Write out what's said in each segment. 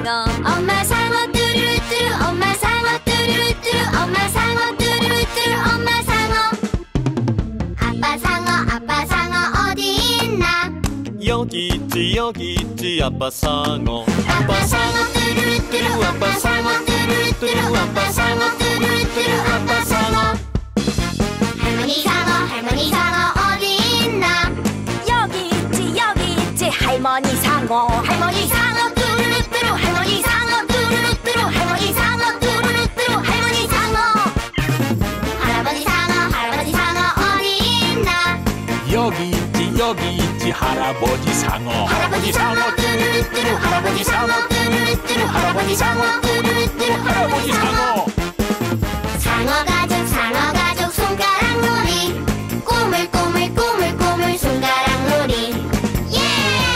상어 엄마 상어 뚜루루뚜루 엄마 상어 뚜루루뚜루 엄마 상어 뚜루루뚜루 엄마 상어 아빠 상어 어디 있나 여기 있지 아빠 상어 아빠 상어 뚜루루뚜루 아빠 상어 뚜루루뚜루 아빠 상어 뚜루루뚜루 아빠 상어 할머니 상어 어디 있나 여기 있지 할머니 상어 뚜루루뚜루 할머니 상어 뚜루루뚜루 할머니 상어 뚜루루뚜루 할머니 상어 할아버지 상어 어디 있나 여기 있지 할아버지 상어 뚜루루뚜루 할아버지 상어 뚜루루뚜루 할아버지 상어 뚜루루뚜루 할아버지 상어 상어 가족 손가락 놀이 꼬물꼬물 손가락 놀이 예!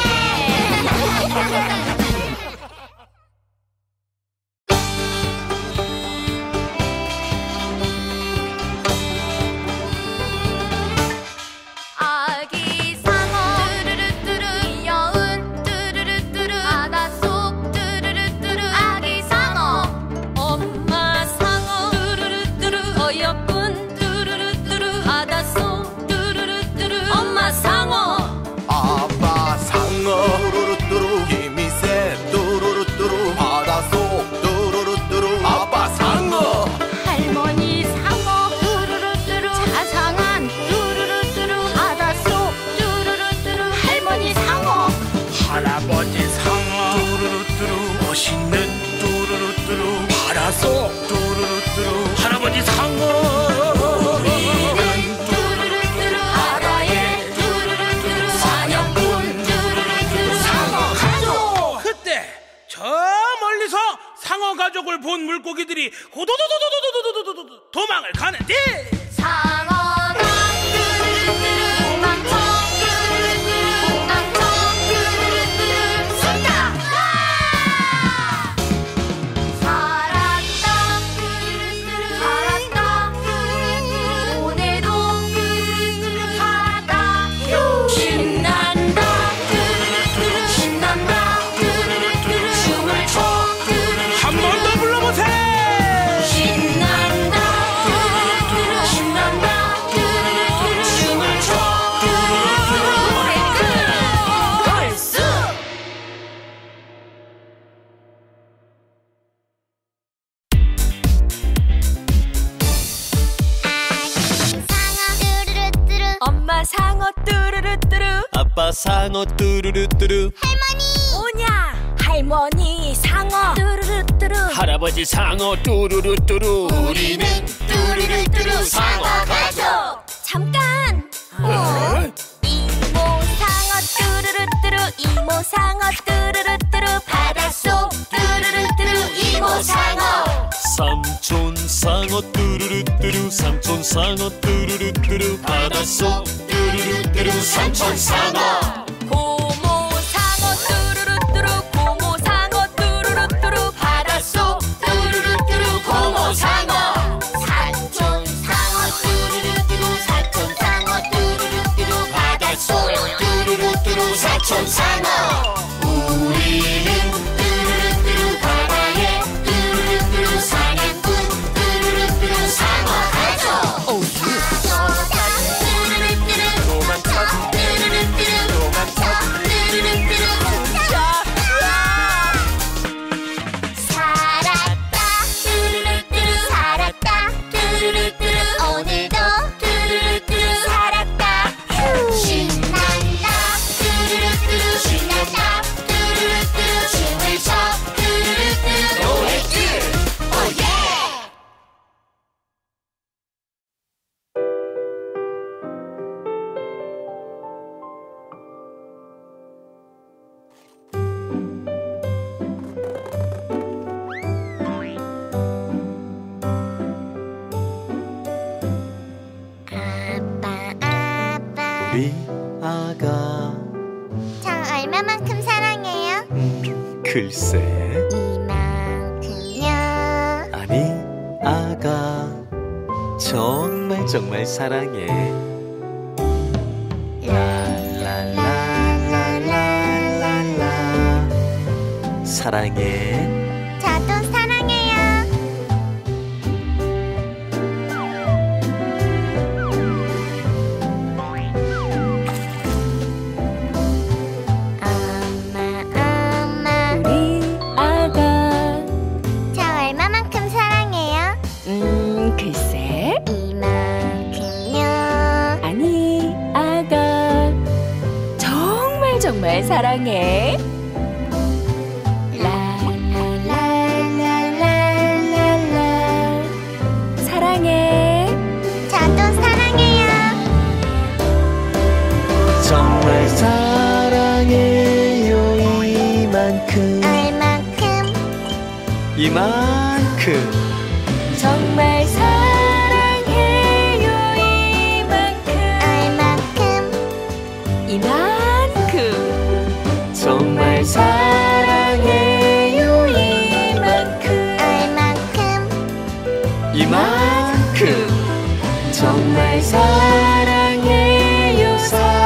아기 상어 뚜루루뚜루 귀여운 뚜루루뚜루 바닷속 뚜루루뚜루 아기 상어 엄마 상어 뚜루루뚜루 어여쁜 뚜루루뚜루 바닷속 뚜루루뚜루 엄마 상어 아빠 상어 뚜루루뚜루 힘이 세 뚜루루뚜루 바닷속 뚜루루뚜루 아빠 상어 할머니 상어 뚜루루뚜루 자상한 뚜루루뚜루 바닷속 뚜루루뚜루 할머니 상어 할아버지 상어 뚜루루뚜루 멋있는 뚜루루뚜루 바닷속 뚜루루뚜루 할아버지 상어 우리는 뚜루루뚜루 바다에 뚜루루뚜루 사냥꾼 뚜루루뚜루 상어 가족 그때 저 멀리서 상어 가족을 본 물고기들이 호도도도도도도도도도 도망을 가는데 상어가 뚜루루뚜루 망쳐 뚜루루뚜루 망쳐 뚜루루뚜루 쏜다 살았다 뚜루루뚜루 살았다 뚜루루뚜루 오늘도 뚜루루뚜루 살았다 신난다 뚜루루뚜루 신난다 뚜루루뚜루 춤을 춰 한 번 더 불러보세요. 신난다 뚜루루뚜루 신난다 뚜루루뚜루 춤을 춰 뚜루루뚜루 노래 끝 걸스 상어 뚜루루뚜루 엄마 상어 뚜루루뚜루 아빠 상어 뚜루루뚜루 오냐 할머니 상어 뚜루루뚜루 할아버지 상어 뚜루루뚜루 우리는 뚜루루뚜루 상어 가족 잠깐 이모 상어 뚜루루뚜루 이모 상어 뚜루루뚜루 바닷속 뚜루루뚜루 이모 상어 삼촌 상어 뚜루루뚜루 삼촌 상어 뚜루루뚜루 바닷속 뚜루루뚜루 삼촌 상어 고모 상어 뚜루루뚜루 고모 상어 뚜루루뚜루 바닷속 뚜루루뚜루 고모 상어 사촌 상어 뚜루루뚜루 사촌 상어 뚜루루뚜루 바닷속 뚜루루뚜루 사촌 상어 우리는 뚜루루뚜루 바다에 뚜루루뚜루 사냥꾼 뚜루루뚜루 상어 가족 상어가 뚜루루뚜루 도망쳐 뚜루루뚜루 도망쳐 뚜루루뚜루 살았다 뚜루루뚜루 살았다 뚜루루뚜루 오늘도 뚜루루뚜루 살았다 신난다 뚜루루뚜루 신난다 뚜루루뚜루 춤을 춰 뚜루루뚜루 노래 끝 오예 아빠 우리 아가 저 얼마만큼 사랑해요? 글쎄 이만큼요 아니 아가 정말 사랑해 라라라라라라라 사랑해. 저도 사랑해요. 엄마, 우리 아가. 저 얼마만큼 사랑해요? 글쎄. 이만큼요. 아니, 아가. 정말 정말 사랑해. 라라라라라라. 사랑해. 저도 사랑해요. 정말 사랑해요. 이만큼 얼만큼? 이만큼 정말 사랑해요. 이만큼. 얼만큼? 이만큼. 정말 사랑해요. 이만큼. 얼만큼? 이만큼 정말 사랑해요.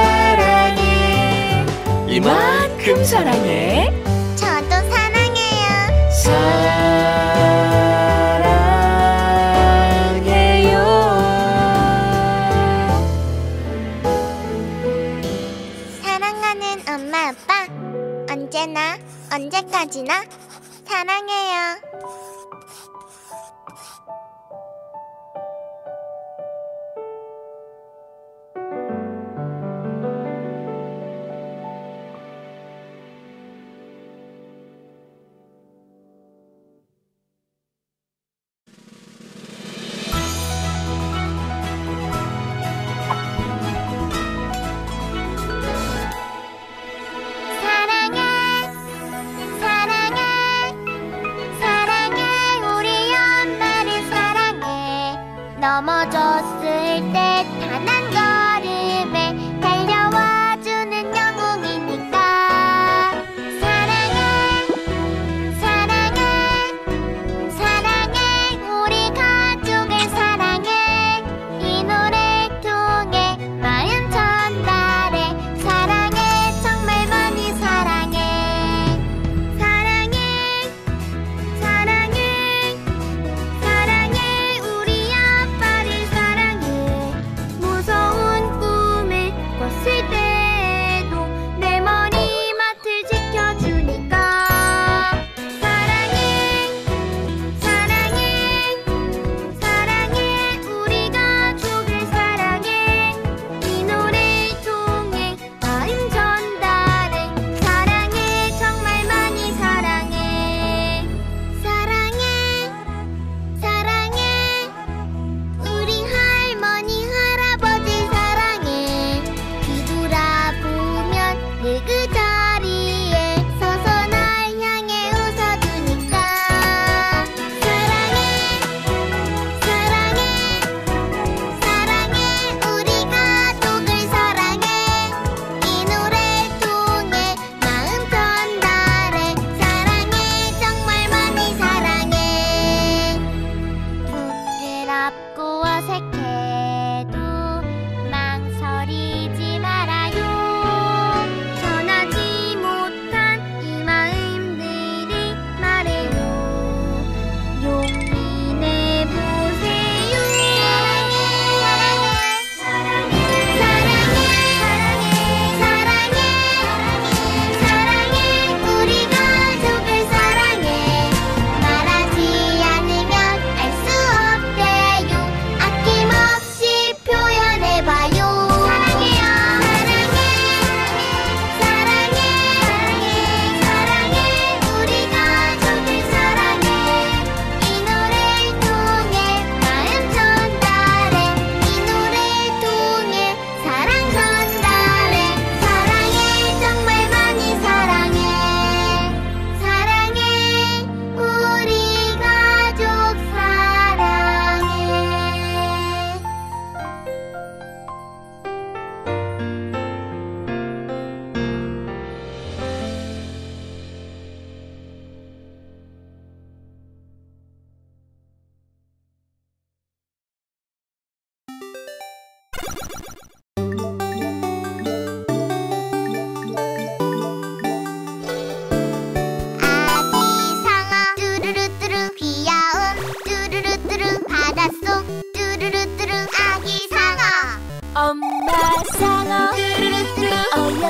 사랑해. 이만큼 사랑해. 저도 사랑해요. 사랑해요. 사랑하는 엄마 아빠 언제나 언제까지나 사랑해요. 사랑해 사랑해 사랑해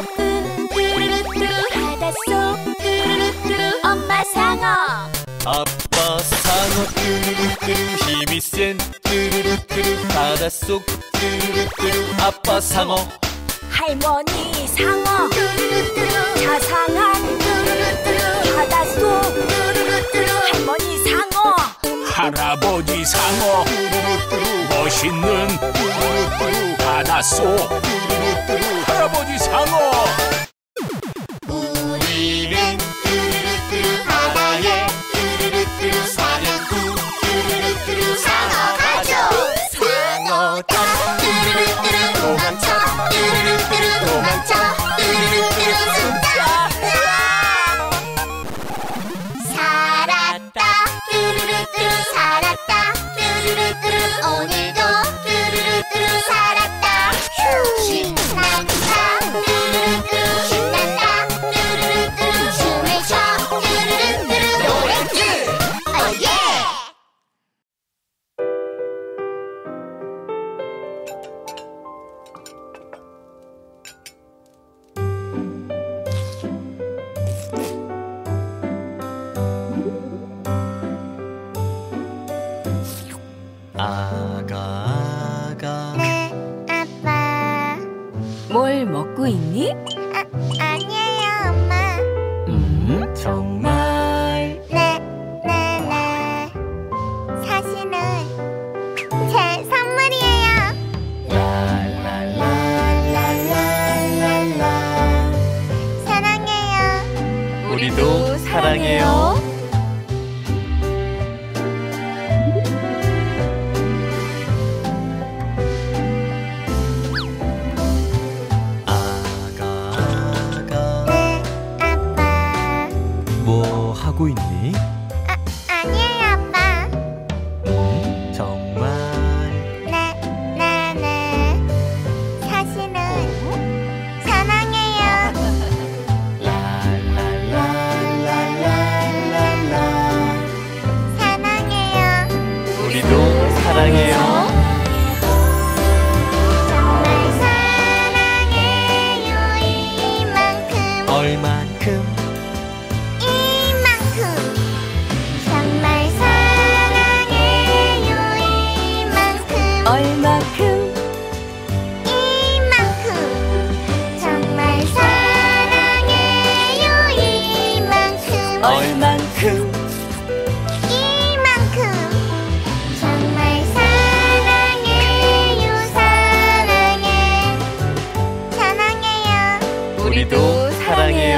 뚜루루뚜루 바닷속 뚜루루뚜루 엄마 상어 아빠 상어 뚜루루뚜루 힘이 센 뚜루루뚜루 바닷속 뚜루루뚜루 아빠 상어 할머니 상어 자상한 바닷속 할머니 상어 할아버지 상어 멋있는 바닷속 할아버지 상어 우리는 바다에 사냥꾼 상어 가족 상어다 도망쳐 도망쳐 숨자 살았다 살았다 오늘도 살았다 신난다 신난다 춤을 춰 노래줄 오예 아가 네, 아빠. 뭘 먹고 있니? 아니에요, 엄마. 정말 네. 사실은 제 선물이에요. 라라라라라라 사랑해요. 우리도 사랑해요. 아가 네, 아빠. 뭐 하고 있니? 아니에요, 아빠. 정말 네. 사실은 사랑해요. 라라라라라라 사랑해요. 우리도 사랑해요. 정말 사랑해요. 이만큼. 얼만큼 이만큼. 정말 사랑해요. 이만큼. 얼마큼 이만큼. 정말 사랑해요. 이만큼. 얼만큼 이만큼. 정말 사랑해요. 사랑해요. 우리도 사랑해요.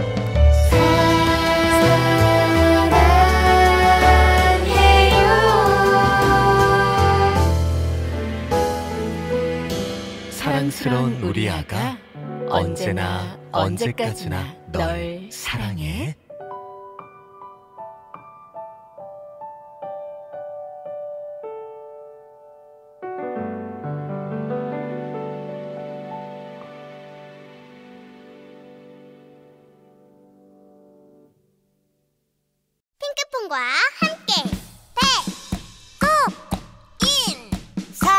사랑스러운 우리 아가 언제나 언제까지나 널 사랑해. 핑크퐁과 함께 배꼽인사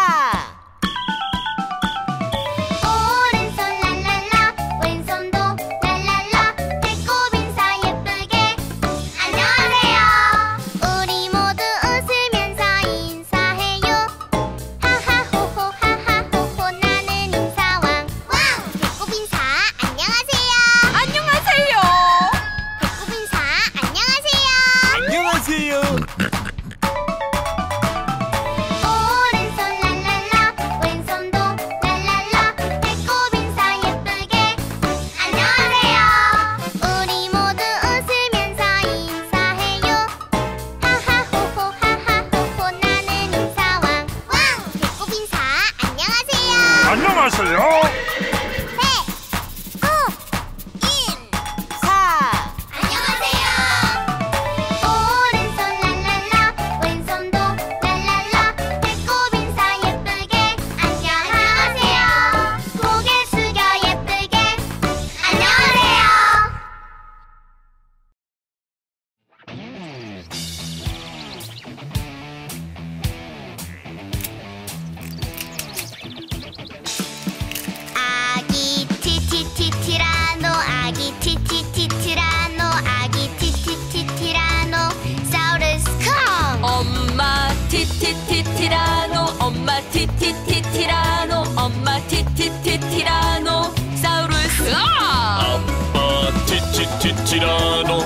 오른손 랄랄라 왼손도 랄랄라 배꼽인사 예쁘게 안녕하세요 우리 모두 웃으면서 인사해요 하하호호 하하호호 나는 인사왕 왕 배꼽인사 안녕하세요 배꼽인사 안녕하세요 안녕하세요. 오른손 랄랄라 왼손도 랄랄라 배꼽인사 예쁘게 안녕하세요 우리 모두 웃으면서 인사해요 하하호호 하하호호 나는 인사왕 왕 배꼽인사 안녕하세요 안녕하세요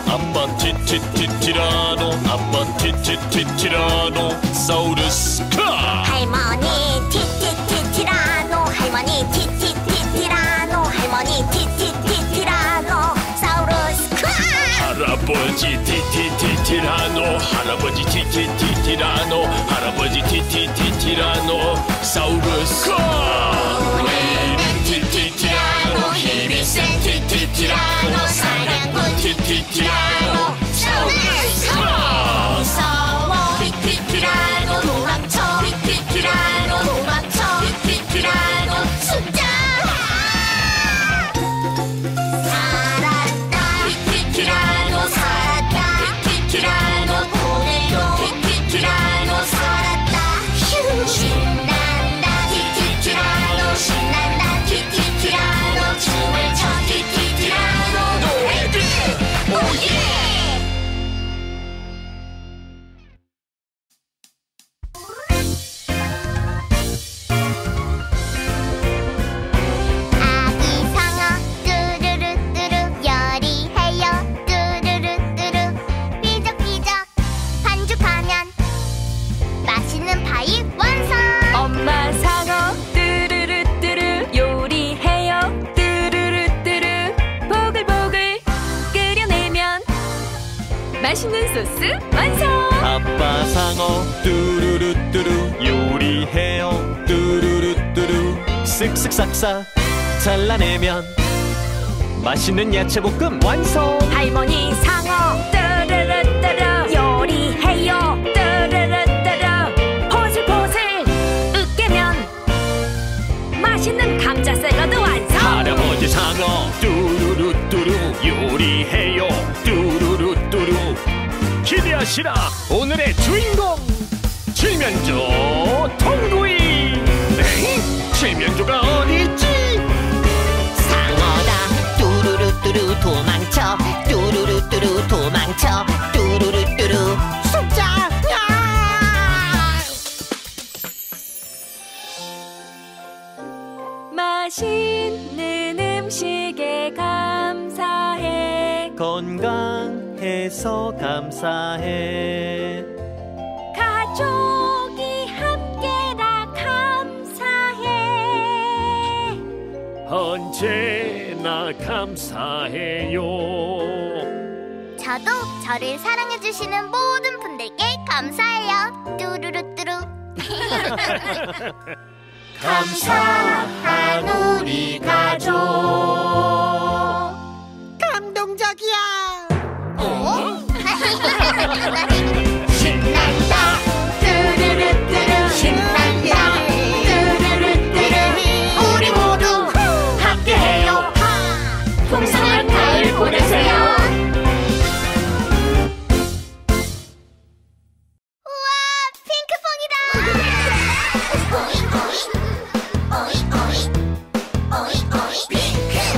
아빠 티티티티라노 아빠 티티티티라노 사우루스 카 할머니 티티티티라노 할머니 티티티티라노 할머니 티티티티라노 사우루스 카 할아버지 티티티티라노 할아버지 티티티티라노 할아버지 티티티티라노 사우루스 우리는 티티티라노 힘이 센 티티티라노 사냥꾼 티티티라노 사우루스 무서워 티티티라노 도망쳐 티티티라노 도망쳐 티티티라노 숨자 살았다 티티티라노 살았다 티티티라노 오늘도 티티티라노 살았다 휴 신난다 티티티라노 신난다 티티티라노 춤을 춰 티티티라노 노래들 오예 아기 상어 뚜루루뚜루 요리해요 뚜루루뚜루 삐적삐적 반죽하면 맛있는 파이 완성 엄마 상어 뚜루루뚜루 요리해요 뚜루루뚜루 보글보글 끓여내면 맛있는 소스 완성. 아빠 상어 뚜루루뚜루 요리해요 뚜루루뚜루 쓱쓱 싹싹 잘라내면 맛있는 야채볶음 완성. 할머니 상어 뚜루루뚜루 요리해요 뚜루루뚜루 포슬포슬 으깨면 맛있는 감자 샐러드 완성. 할아버지 상어 뚜루루뚜루 요리해요 뚜루루뚜루 기대하시라 오늘의 주인공 칠면조 통구이 에이 칠면조가 어디있지 상어다 뚜루루뚜루 도망쳐 뚜루루뚜루 도망쳐 뚜루루뚜루 숨자 맛있는 음식에 감사해 건강해서 감사해. 가족이 함께라 감사해 언제나 감사해요 저도 저를 사랑해주시는 모든 분들께 감사해요 뚜루루뚜루 감사한 우리 가족. 감동적이야 신난다 뚜루루뚜루 신난다 뚜루루뚜루 우리 모두 함께해요 풍성한 가을 보내세요 우와 핑크퐁이다 오이 오이 오이 오이 오이 오이 핑크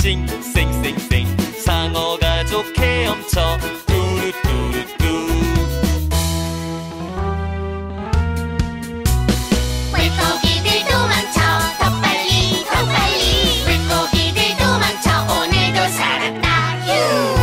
싱싱생생 상어 가족 헤엄쳐 뚜루뚜루뚜 물고기들 도망쳐 더 빨리 더 빨리 물고기들 도망쳐 오늘도 살았다 휴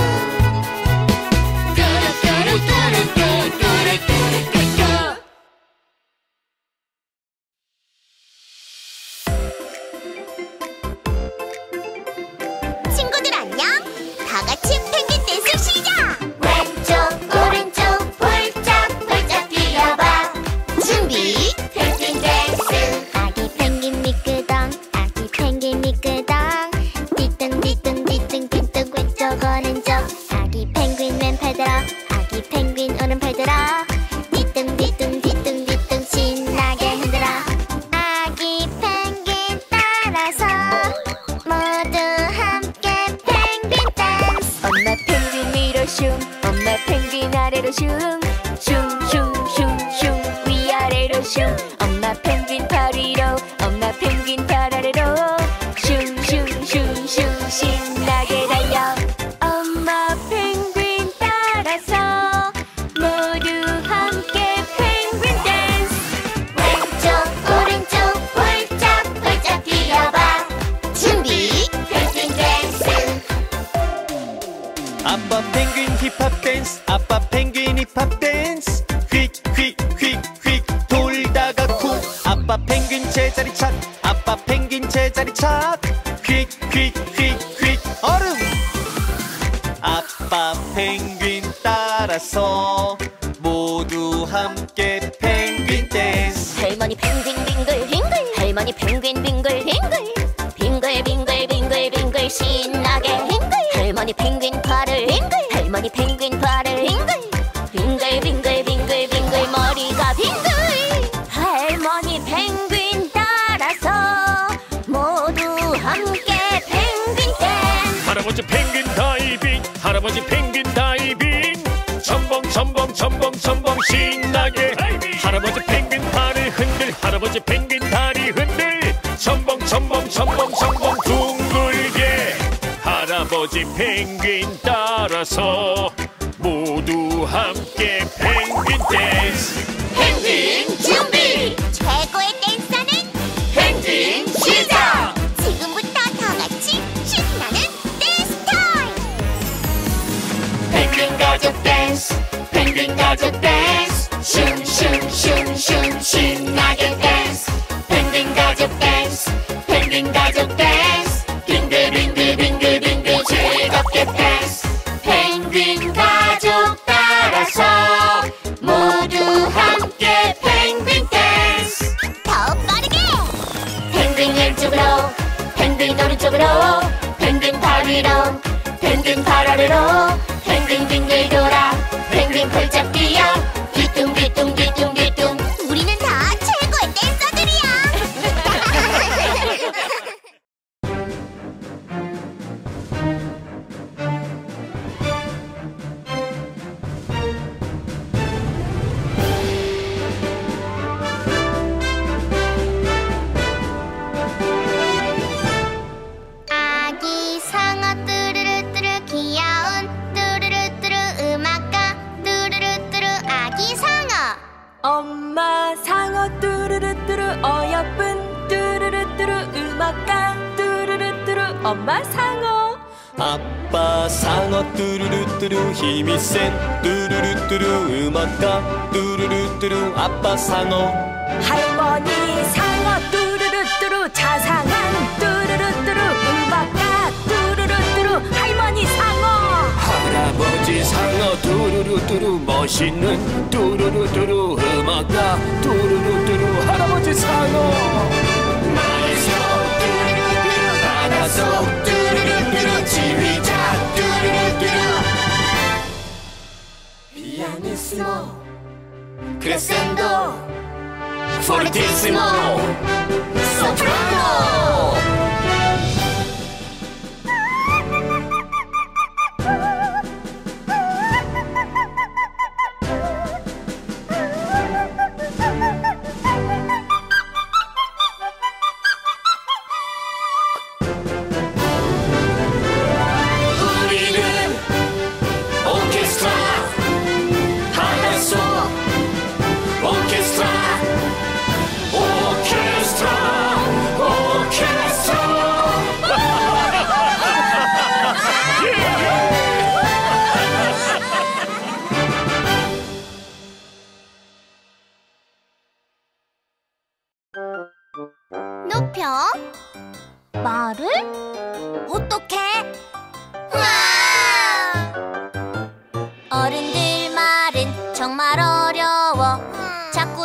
친구들 안녕 다 같이 펭귄 댄스 시작 왼쪽 오른쪽 폴짝폴짝 뛰어봐 준비 펭귄 댄스 아기 펭귄 미끄덩 아기 펭귄 미끄덩 뒤뚱뒤뚱 뒤뚱뒤뚱 왼쪽 오른쪽 아기 펭귄 왼팔 들어 아기 펭귄 오른팔 들어 뒤뚱뒤뚱 뒤뚱뒤뚱 신나게 흔들어 아기 펭귄 따라서 모두 함께 펭귄 댄스 엄마 펭귄 위로 슝 엄마 펭귄 아래로 슝슝슝슝슝 위아래로 슝 엄마 펭귄 발 위로 엄마 펭귄 발 아래로 슝슝슝슝 신나게 달려 엄마 펭귄 따라서 모두 함께 펭귄 댄스 왼쪽 오른쪽 폴짝폴짝 뛰어봐 준비 펭귄 댄스 아빠 펭귄 힙합 댄스 아빠 펭귄 힙합 댄스 휙휙휙휙 돌다가 쿵 아빠 펭귄 제자리 착 아빠 펭귄 제자리 착 휙휙휙휙 얼음 아빠 펭귄 따라서 모두 함께 펭귄 댄스 할머니 펭귄 빙글빙글 할머니 펭귄 빙글빙글 빙글빙글빙글빙글 신나게 빙글 할머니 펭귄 발을 빙글 할머니 펭귄 발을 빙글 빙글빙글빙글빙글 머리가 빙글 할머니 펭귄 따라서 모두 함께 펭귄 댄스 할아버지 펭귄 다이빙 할아버지 펭귄 다이빙 첨벙첨벙첨벙첨벙 신나게 할아버지 펭귄 발을 흔들 할아버지 펭귄 다리 흔들 첨벙첨벙첨벙첨벙 둥글게 할아버지 펭귄 따라서 모두 함께 펭귄 댄스 펭귄 준비 최고의 댄서는 펭귄 시작 지금부터 다 같이 신나는 댄스 타임 펭귄 가족 댄스 펭귄 가족 댄스 슝슝슝슝 신나게 댄스 펭귄 가족 댄스 펭귄 가족 댄스 빙글빙글빙글빙글 즐겁게 댄스 펭귄 가족 따라서 모두 함께 펭귄 댄스 더 빠르게 펭귄 왼쪽으로 펭귄 오른쪽으로 펭귄 발 위로 펭귄 발 아래로 펭귄 빙글 돌아 펭귄 폴짝 뛰어 뒤뚱뒤뚱 뒤뚱뒤뚱 우리는 다 최고의 댄서들이야 아기 상어 뚜루루뚜루 귀여운 뚜루루뚜루 음악가 뚜루루뚜루 아기 상어 엄마 상어 뚜루루뚜루 어여쁜 뚜루루뚜루 음악가 뚜루루뚜루 엄마 상어 아빠 상어 뚜루루뚜루 힘이 센 뚜루루뚜루 음악가 뚜루루뚜루 아빠 상어 할머니 상어 뚜루루뚜루 자상한 뚜루루뚜루 음악가 뚜루루뚜루 할머니 상어 할아버지 상어 뚜루루뚜루 멋있는 뚜루루뚜루 음악가 뚜루루뚜루 할아버지 상어 마에서 뚜루루뚜루 바닷속 뚜루루뚜루 지휘자 뚜루루뚜루 피아니스모 크레센도 포르티시모 소프라노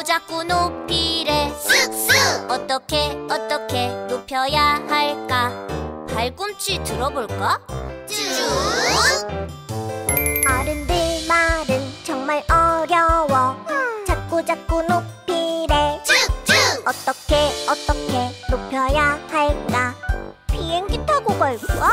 자꾸 높이래. 쓱쓱. 어떻게 높여야 할까? 발꿈치 들어볼까? 쭉. 어른들 말은 정말 어려워. 자꾸 높이래. 쭉쭉. 어떻게 높여야 할까? 비행기 타고 갈까?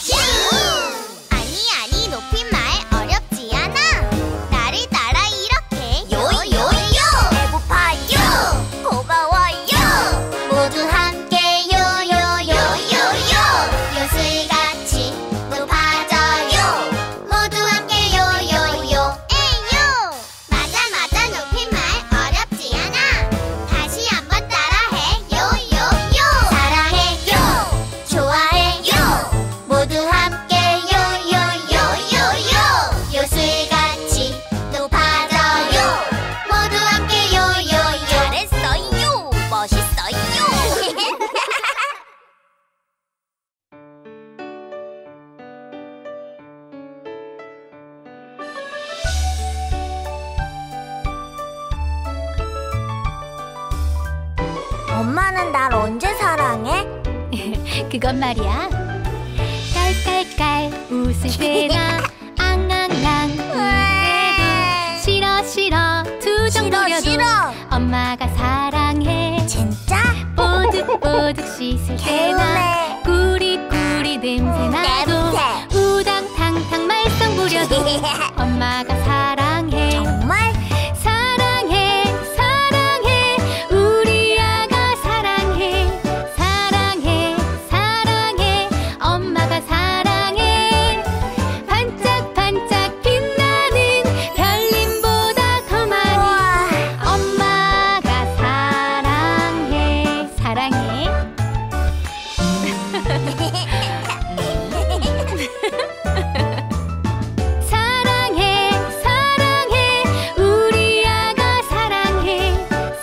아니 높임말 어렵지 않아. 나를 따라 이렇게 요요요. 배고파요. 고마워요. 모두 함께 요요요요요. 요술같이 높아져요. 모두 함께 요요요. 에요. 맞아 높임말 어렵지 않아. 다시 한번 따라해. 요요요. 사랑해요. 좋아해요. 모두 함께 요요요요요. 요술같이 높아져요. 모두 함께 요요요. 잘했어요. 멋있어요. 엄마는 날 언제 사랑해? 그건 말이야. 깔깔깔 웃을 때나 앙앙앙 울때도 싫어 투정 부려도 싫어. 엄마가 사랑해. 진짜? 뽀득뽀득 씻을 때나 꾸리꾸리 냄새 나도 냄새. 우당탕탕 말썽 부려도 엄마가 사랑해. 정말? 사랑해 우리 아가 사랑해. 엄마가 사랑해. 반짝반짝 빛나는 별님보다 더 많이 엄마가 사랑해. 사랑해 우리 아가 사랑해.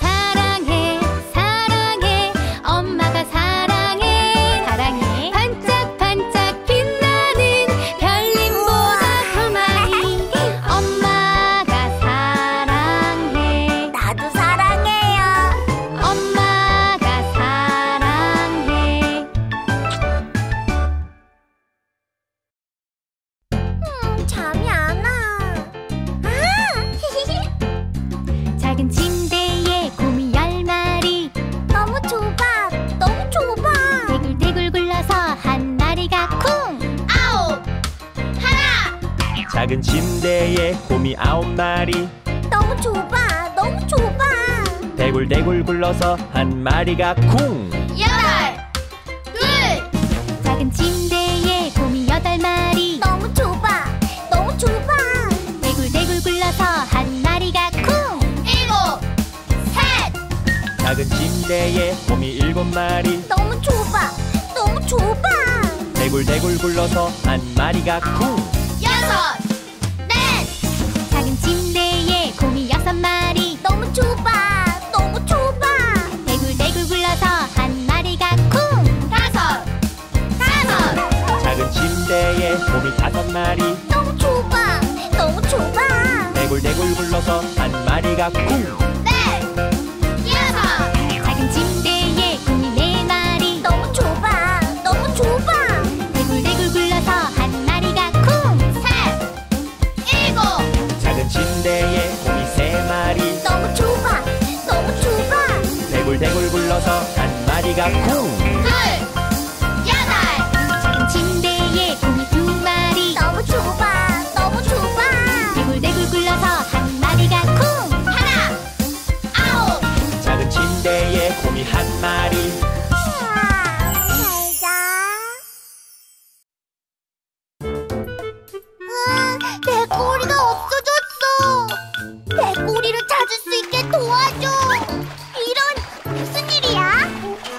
엄마가 사랑해. 반짝반짝 빛나는 별님보다 더 많이 엄마가 사랑해. 나도 사랑해요. 엄마가 사랑해. 잠이 안 와. 작은 침대에 곰이 10마리 너무 좁아. 대굴대굴 굴러서 한 마리가 쿵. 아홉. 하나. 작은 침대에 곰이 9마리 너무 좁아. 대굴대굴 굴러서 한 마리가 쿵. 여덟. 둘. 작은 침대에 곰이 8마리 너무 좁아. 대굴대굴 굴러서 한 마리가 쿵. 일곱. 셋. 작은 침대에 곰이 7마리 너무 좁아. 대굴대굴 굴러서 한 마리가 쿵. 여섯. 넷. 작은 침대에 곰이 6마리 너무 좁아. 대굴대굴 굴러서 한 마리가 쿵. 다섯. 작은 침대에 곰이 5마리 너무 좁아. 대굴대굴 굴러서 한 마리가 쿵. 넷. 여섯. 작은 침대에 곰이 4마리 너무 좁아. 대굴대굴 굴러서 한 마리가 쿵. 셋. 일곱. 작은 침대에 곰이 3마리 너무 좁아. 대굴대굴 굴러서 한 마리가 쿵. 둘. 여덟. 작은 침대에 곰이 2마리 너무 좁아. 대굴대굴 굴러서 한 마리가 쿵. 하나. 아홉. 작은 침대에 곰이 1마리 잘 자. 내 꼬리가 없어졌어. 내 꼬리를 찾을 수 있게 도와줘. 이런, 무슨 일이야?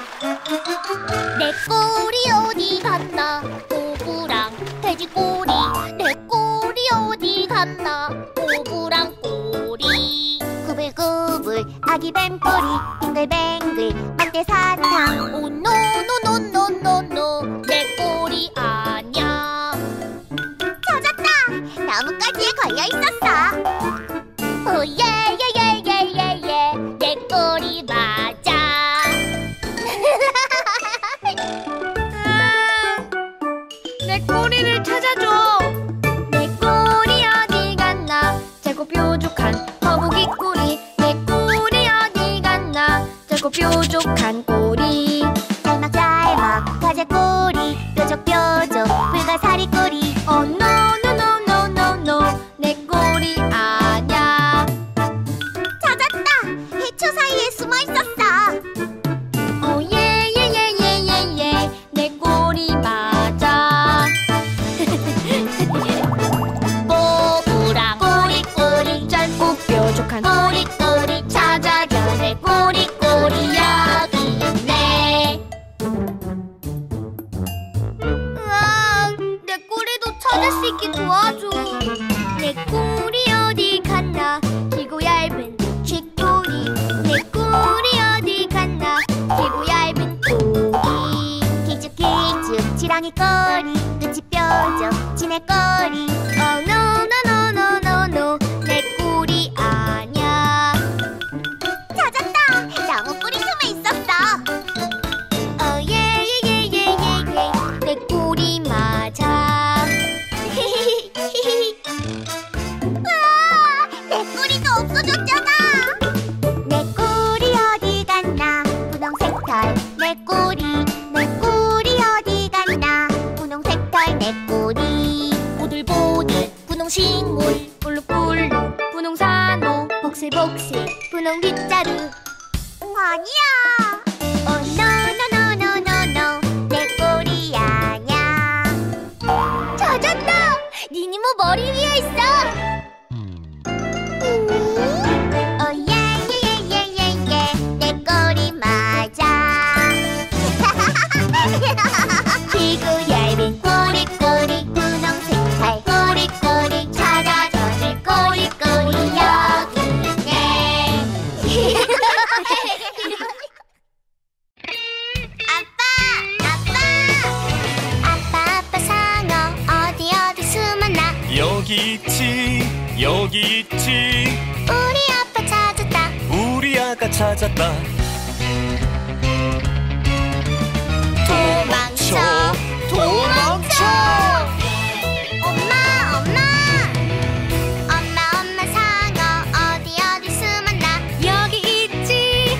내 꼬리 어디 갔나? 꼬부랑 돼지꼬리. 내 꼬리 어디 갔나? 꼬부랑 꼬리. 구불구불 아기 뱀꼬리. 빙글뱅글 만개 사탕. 오 노노노노노노 내 꼬리 아냐. 찾았다. 나뭇가지에 걸려 있었어. 오예예예예예예. 내 꼬부랑 꼬리꼬리 짧고 뾰족한 꼬리꼬리 찾아줘 내 꼬리꼬리 여기 있네. 으아, 내 꼬리도 찾을 수 있게 도와줘. 내 꼬리 어디 갔나 길고 얇은 쥐꼬리. 내 꼬리 어디 갔나 길고 얇은 꼬리. 길쭉길쭉 지렁이 꼬리 끝이 뾰족 지네 꼬리. Oh no no no no no no 내 꼬리 아냐. 찾았다. 나무 뿌리 숨에 있었어. Oh yeah yeah yeah yeah yeah yeah 내 꼬리 맞아. 으아, 내 꼬리도 없어졌잖아. 내 꼬리 어디 갔나 분홍색 털 내 꼬리. 내 꼬리 어디 갔나 분홍색 털 내 꼬리. 보들보들 분홍식물 볼록볼록 분홍산호 복슬복슬 분홍 빗자루. 아니야. Oh no no no no no no 내 꼬리 아냐. 찾았다. 니니모 머리 위에 있어. Oh yeah yeah yeah yeah yeah 내 꼬리 맞아. 길고 얇은 꼬리꼬리 분홍색 털 꼬리꼬리 찾아줘 내 꼬리꼬리 여기 있네. 아빠 상어 어디 어디 숨었나. 여기 있지 여기 있지. 우리 아빠 찾았다. 우리 아가 찾았다. 도망쳐 도망쳐. 엄마 상어 어디 어디 숨었나. 여기 있지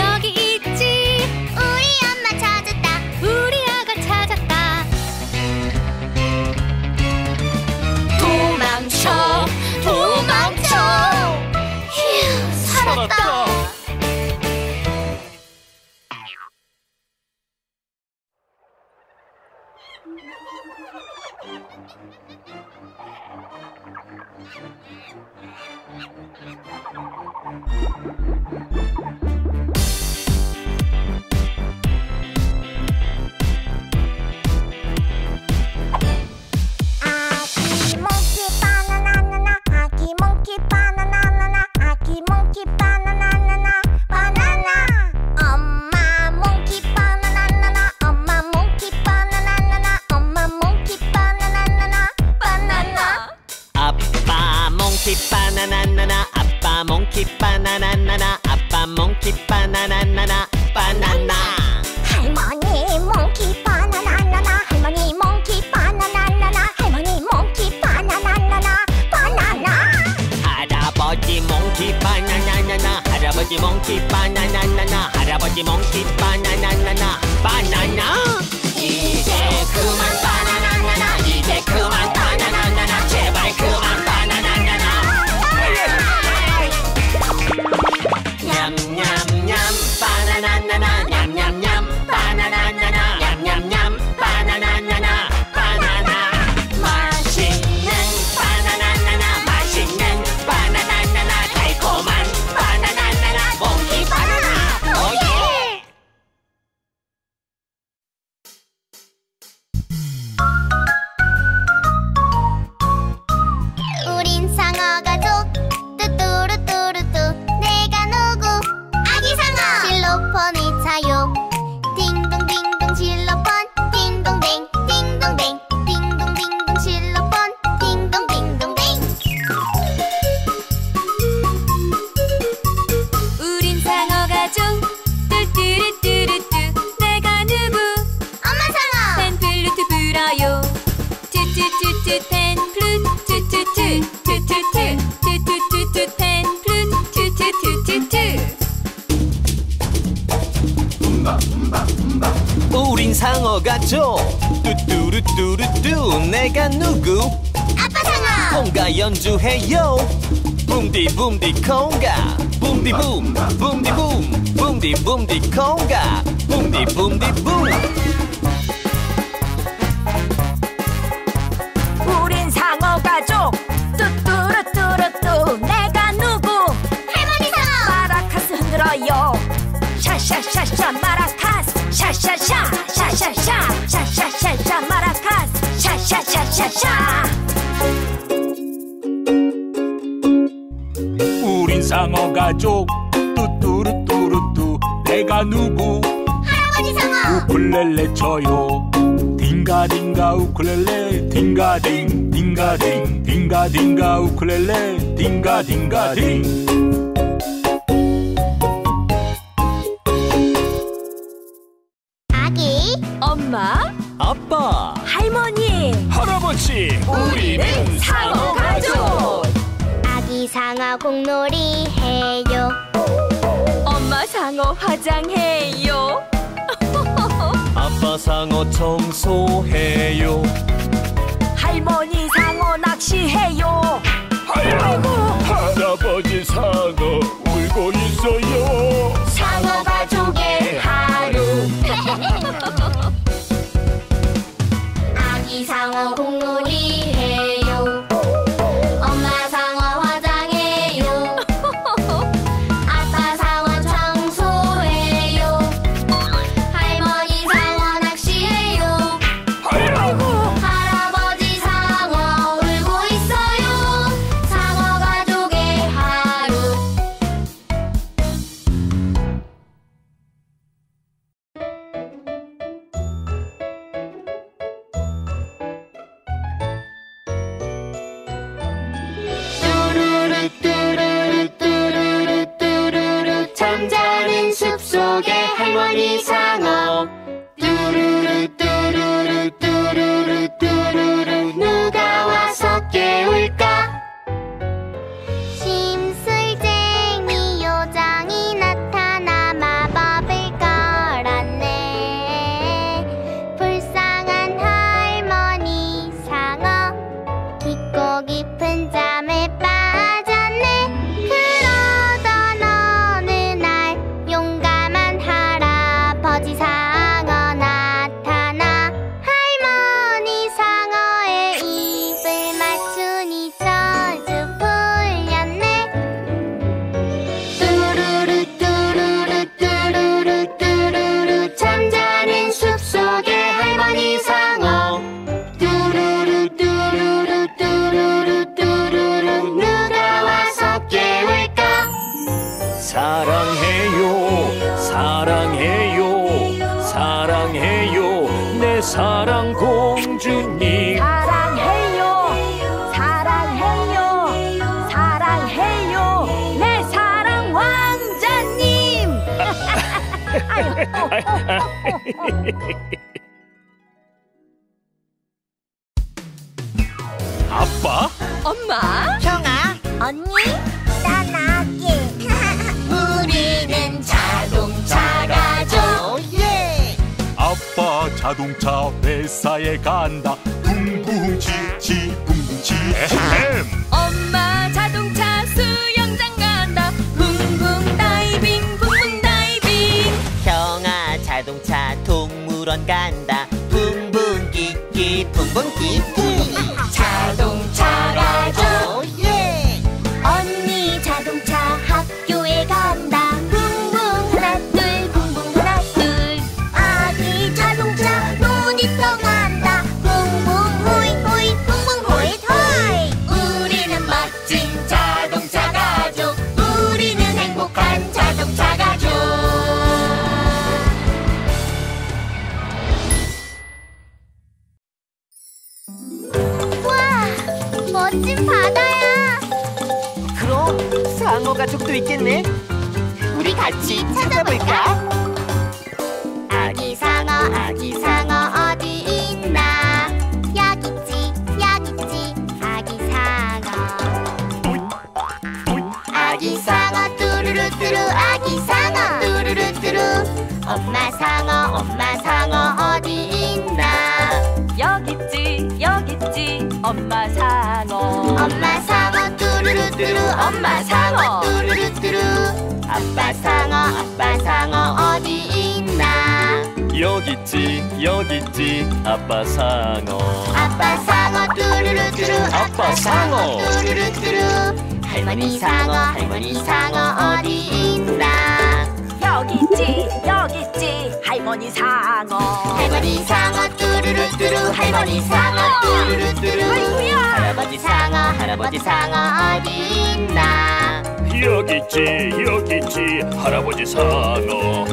우리 엄마 찾았다. 우리 아가 찾았다. 도망쳐. 휴, 살았다. 아기 몽키 바나나나나 아기 몽키 바나나나나 아기 몽키 바나나나나 바나나. 엄마 몽키 바나나나나 엄마 몽키 바나나나나 엄마 몽키 바나나나나 바나나. 아빠 몽키 바나나나나 아빠 몽키 바나나나나 아빠 몽키 바나나나나 바나나. 할머니 몽키 바나나나나 할머니 몽키 바나나나나 할머니 몽키 바나나나나 바나나. 할아버지 몽키 바나나나나 할아버지 몽키 바나나나나 할아버지 몽키 바나나나나 바나나. 이제 그만 바나나나나 이제 그만 바나나나나 제발 그만 바나나나나. 냠냠냠 바나나나나 냠냠냠 바나나나나 냠냠냠 바나나나나 바나나. 맛있는 바나나나나 맛있는 바나나나나 달콤한 바나나나나 몽키 바나나. 오예. 우린 상어 가족 뚜뚜루뚜루뚜. 내가 누구? 아기 상어. 실로폰이 차요. 딩동딩동 실로폰 딩동댕 딩동댕 딩동딩동 실로폰 딩동딩동댕. 우린 상어 가족 뚜뚜루뚜루뚜. 내가 누구? 엄마 상어. 펜플루트 불어요. 투투투투 펜플루트 투투투 투투투 투투투투 펜플루트 투투투투. 우린 상어 가족 뚜뚜루뚜루뚜. 내가 누구? 아빠 상어. 콩가 연주해요. 붐디붐디 콩가 붐디붐 붐디붐 붐디붐디 콩가 붐디붐디붐. 우린 상어 샤샤샤샤. 우린 상어 가족 뚜뚜루뚜루뚜. 내가 누구? 할아버지 상어. 우쿨렐레 쳐요. 딩가딩가 우쿨렐레 딩가딩 딩가딩 딩가딩가 우쿨렐레 딩가딩가딩. 아기, 엄마, 아빠, 할머니, 할아버지, 우리는 상어 가족. 아기 상어 공놀이 해요. 엄마 상어 화장해요. 아빠 상어 청소해요. 할머니 상어 낚시해요. 아이고, 할아버지 상어 울고 있어요. 상어 가족의 하루. 아기 상어 공놀이 해요. 엄마 상어 화장해요. 아빠 상어 청소해요. 할머니 상어 낚시해요. 아이고, 할아버지 상어 울고 있어요. 상어 가족의 하루. 뚜루루 잠자는 숲속의 할머니 상어. 뚜루루 누가 와서 깨울까? 심술쟁이 요정이 나타나 마법을 걸었네. 불쌍한 할머니 상어 깊고 깊은 잠에 빠졌네. 그러던 어느 날 용감한 할아버지 상어 나타나 할머니 상어의 입을 맞추니 저주 풀렸네. 뚜루루 잠자는 숲속의 할머니 상어. 뚜루루 누가 와서 깨울까? 사랑해요, 사랑해요, 사랑해요, 내 사랑 공주님. 사랑해요, 사랑해요, 사랑해요, 내 사랑 왕자님. 아빠, 엄마, 형아, 언니, 난 아기. 우리는 자동차 가족. 예. 아빠 자동차 회사에 간다. 붕붕 치치 붕붕 치치. 엄마 자동차 수영장 간다. 붕붕 다이빙, 붕붕 다이빙. 형아, 자동차 동물원 간다. 붕붕 끼끼 붕붕 끼끼. 자동차 가족. 예. 언니 자동차 학교에 간다. 붕붕 하나 둘 붕붕 하나 둘. 아기 자동차 놀이터 간다. 붕붕 호이 호이 붕붕 호이 호이. 우리는 멋진 자동차 가족. 우리는 행복한 자동차 가족. 와, 멋진 바다야. 그럼 상어 가족도 있겠네. 우리 같이 찾아볼까? 아기 상어 어디 있나? 여기 있지 아기 상어. 아기 상어 뚜루루뚜루 아기 상어 뚜루루뚜루. 엄마 상어 어디 있나? 여기 있지 엄마 상어. 엄마 상어 뚜루루뚜루 엄마 상어 뚜루루뚜루. 아빠 상어 어디 있나? 여기 있지 아빠 상어. 아빠 상어 뚜루루뚜루 아빠 상어. 뚜루루뚜루. 할머니 상어 어디 있나? 여기 있지 여기 있지 할머니 상어. 할머니 상어 뚜루루뚜루 할머니 상어 뚜루루뚜루 아이고야. 할아버지 상어 어디 있나. 여기 있지 할아버지 상어.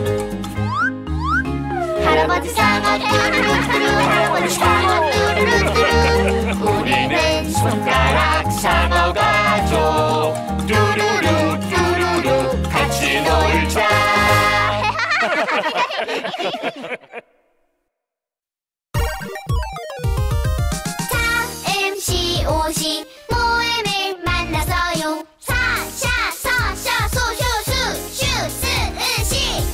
할아버지 상어 뚜루루뚜루 할아버지 상어 뚜루루뚜루 우리는 손가락 상어 가족 뚜루루 뚜루루 같이 놀자. MC 오시 모임을 만나서요. 사샤 서샤 소슈수 슈스으시.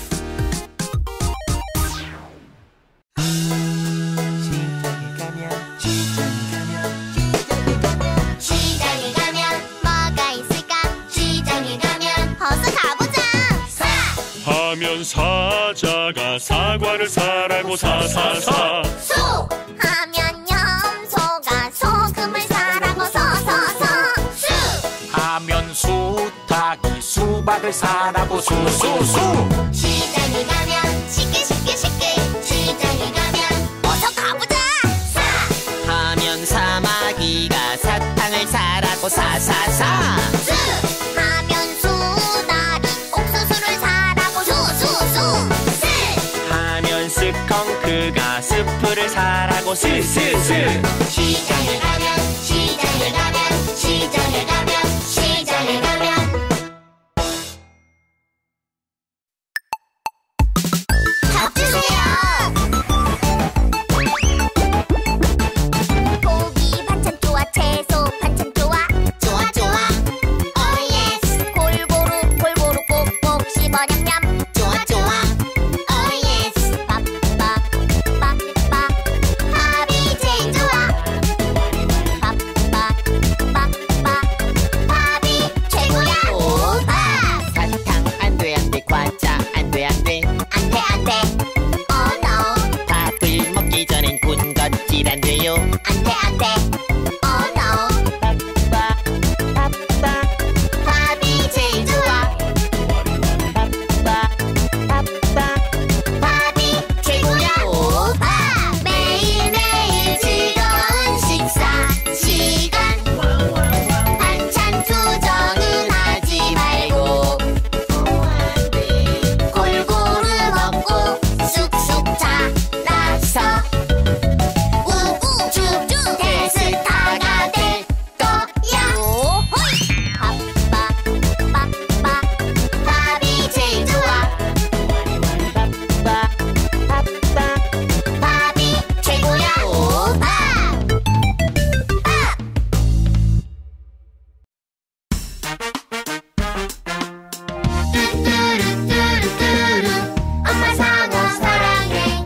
시장에 가면 뭐가 있을까. 시장에 가면 어서 가보자. 하면 사자가 사과를 사라고 사사사. 소 하면 염소가 소금을 사라고 서서서. 수 하면 수탉이 수박을 사라고 수수수. 시장에 가면 시끌시끌시끌. 시장에 가면 어서 가보자. 사 하면 사마귀가 사탕을 사라고 사사사. 수 하면 수달이 옥수수를 사라고 수수수. 스 하면 스컹크가 스프를 사라고 스스스. 시장에 가면 시장에 가면 시장에 가면 시장에 가면 밥 주세요. 고기 반찬 좋아 채소 반찬 좋아 좋아 좋아. Oh yes 골고루 골고루 꼭꼭 씹어 냠냠 좋아 좋아. Oh yes 밥밥밥밥 밥이 제일 좋아. 밥밥밥밥 밥이 최고야. 오밥 사탕 안돼 안돼 과자 안돼 안돼. 안돼 안돼. Oh no 밥을 먹기 전엔 군것질 안돼요. 안돼 안돼. Oh no 빠빠빠빠 밥이 제일 좋아. 빠빠빠빠. 밥이 최고야. 오밥 매일매일 즐거운 식사 시간. 반찬 투정은 하지 말고 골고루 먹고 쑥쑥 자라서 우후죽죽 대스타가 될 거야. 오호이 밥밥밥밥 밥이 제일 좋아. 빠빠빠빠. 밥이 최고야. 오밥 뚜뚜루뚜루뚜루 엄마 상어 사랑해.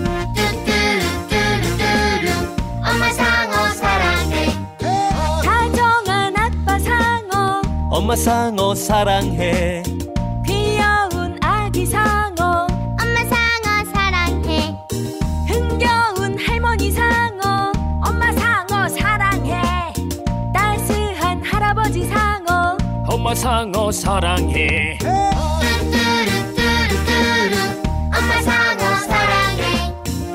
뚜뚜루뚜루뚜루 엄마 상어 사랑해. 다정한 아빠 상어. 엄마 상어 사랑해. 귀여운 아기 상어. 엄마 상어 사랑해. 흥겨운 할머니 상어. 엄마 상어 사랑해. 따스한 할아버지 상어. 엄마 상어 사랑해. 뚜뚜루뚜루뚜루 엄마 상어 사랑해.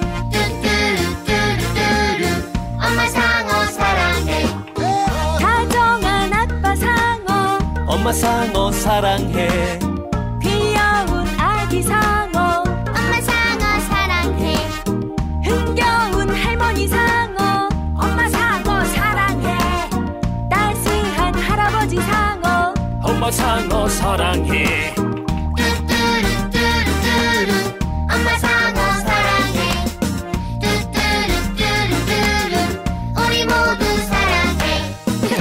뚜뚜루뚜루뚜루 엄마 상어 사랑해. 다정한 아빠 상어. 엄마 상어 사랑해. 귀여운 아기 상어. 엄마 상어 사랑해. 흥겨운 할머니 상어. 엄마 상어 사랑해. 따스한 할아버지 상어. 엄마 상어 사랑해. 뚜뚜루뚜루뚜루 엄마 상어 사랑해. 뚜뚜루뚜루뚜루 우리 모두 사랑해.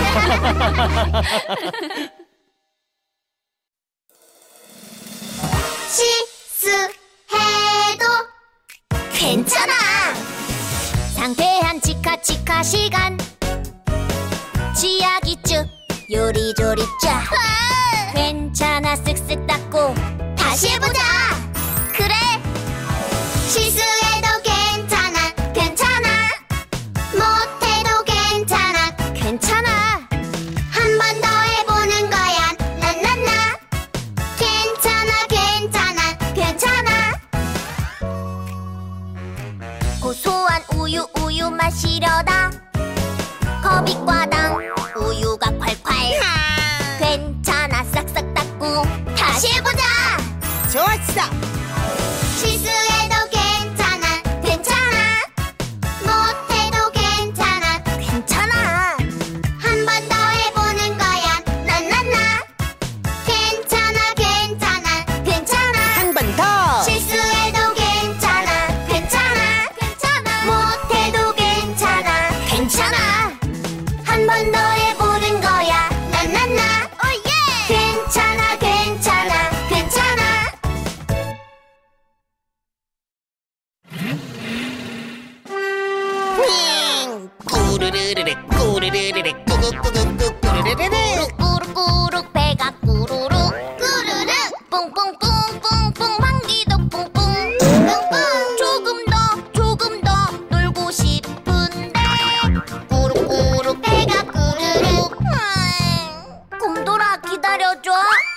실수해도 괜찮아. 상쾌한 치카치카 시간. 치약이 쭉 요리조리 쫙. 괜찮아 쓱쓱 닦고 다시 해보자. 그래 실수해도 괜찮아 괜찮아. 못해도 괜찮아 괜찮아. 한 번 더 해보는 거야 나나나. 괜찮아 괜찮아 건너해보는 거야. 나나나. 오예. 괜찮아 괜찮아 괜찮아. 꾸르르르르 꾸르르르르 꾸꾸꾸꾸꾸 꾸르르르르 꾸룩꾸룩 배가 꾸루룩 꾸르르. 뿡뿡뿡뿡뿡 방귀도 뿡뿡 뿡뿡. 조금 더 놀고 싶은데 꾸룩꾸룩 배가 꾸르룩. 곰돌아 기다려줘.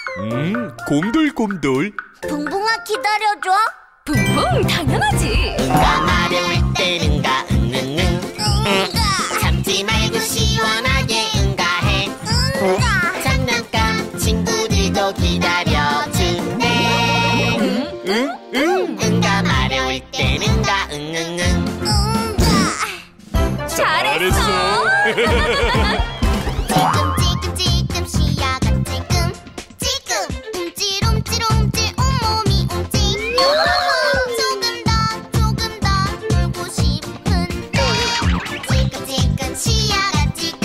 곰돌곰돌. 붕붕아 기다려줘. 붕붕 당연하지. 응가 마려울 때는가 응응응 참지 말고 시원하게 응가해. 장난감 친구들도 기다려주네. 응가 마려울 때는가 응응응 잘했어. 찔끔찔끔찔끔 시야가 찔끔 찔끔 움찔움찔움찔 온몸이 움찔. 조금 더 놀고 싶은데 찔끔찔끔 시야가 찔끔.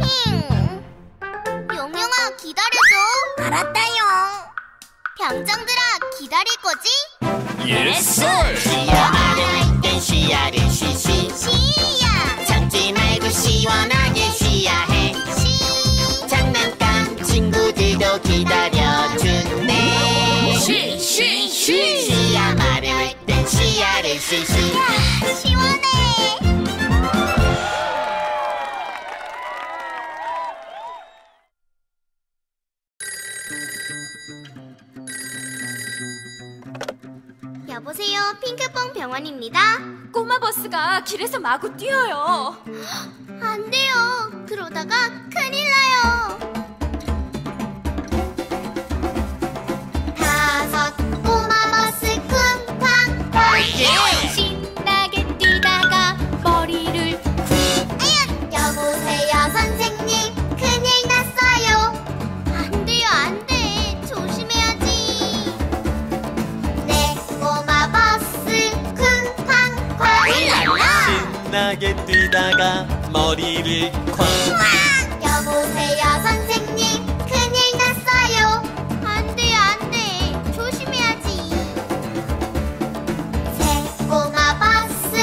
용용아 기다려줘. 알았다요. 병장들아 기다릴 거지? 예스. 시야 마려울 땐 시야를 쉬쉬 시야 참지 말고 시원하게 쉬야 해. 장난감 친구들도 기다려주네. 쉬쉬쉬. 시야 마려울 땐 시야를 쉬쉬. 시원해. 여보세요, 핑크퐁 병원입니다. 꼬마 버스가 길에서 마구 뛰어요. 안 돼요. 그러다가 큰일 나요. 5 꼬마 버스 쿵쾅쾅. 신나게 뛰다가 머리를 여보세요, 선생님. 큰일 났어요. 안 돼요, 안 돼. 조심해야지. 내 꼬마 버스 쿵쾅쾅. 신나게 뛰다가 머리를 쾅. 여보세요, 선생님. 큰일 났어요. 안 돼요, 안 돼. 조심해야지. 새 꼬마 버스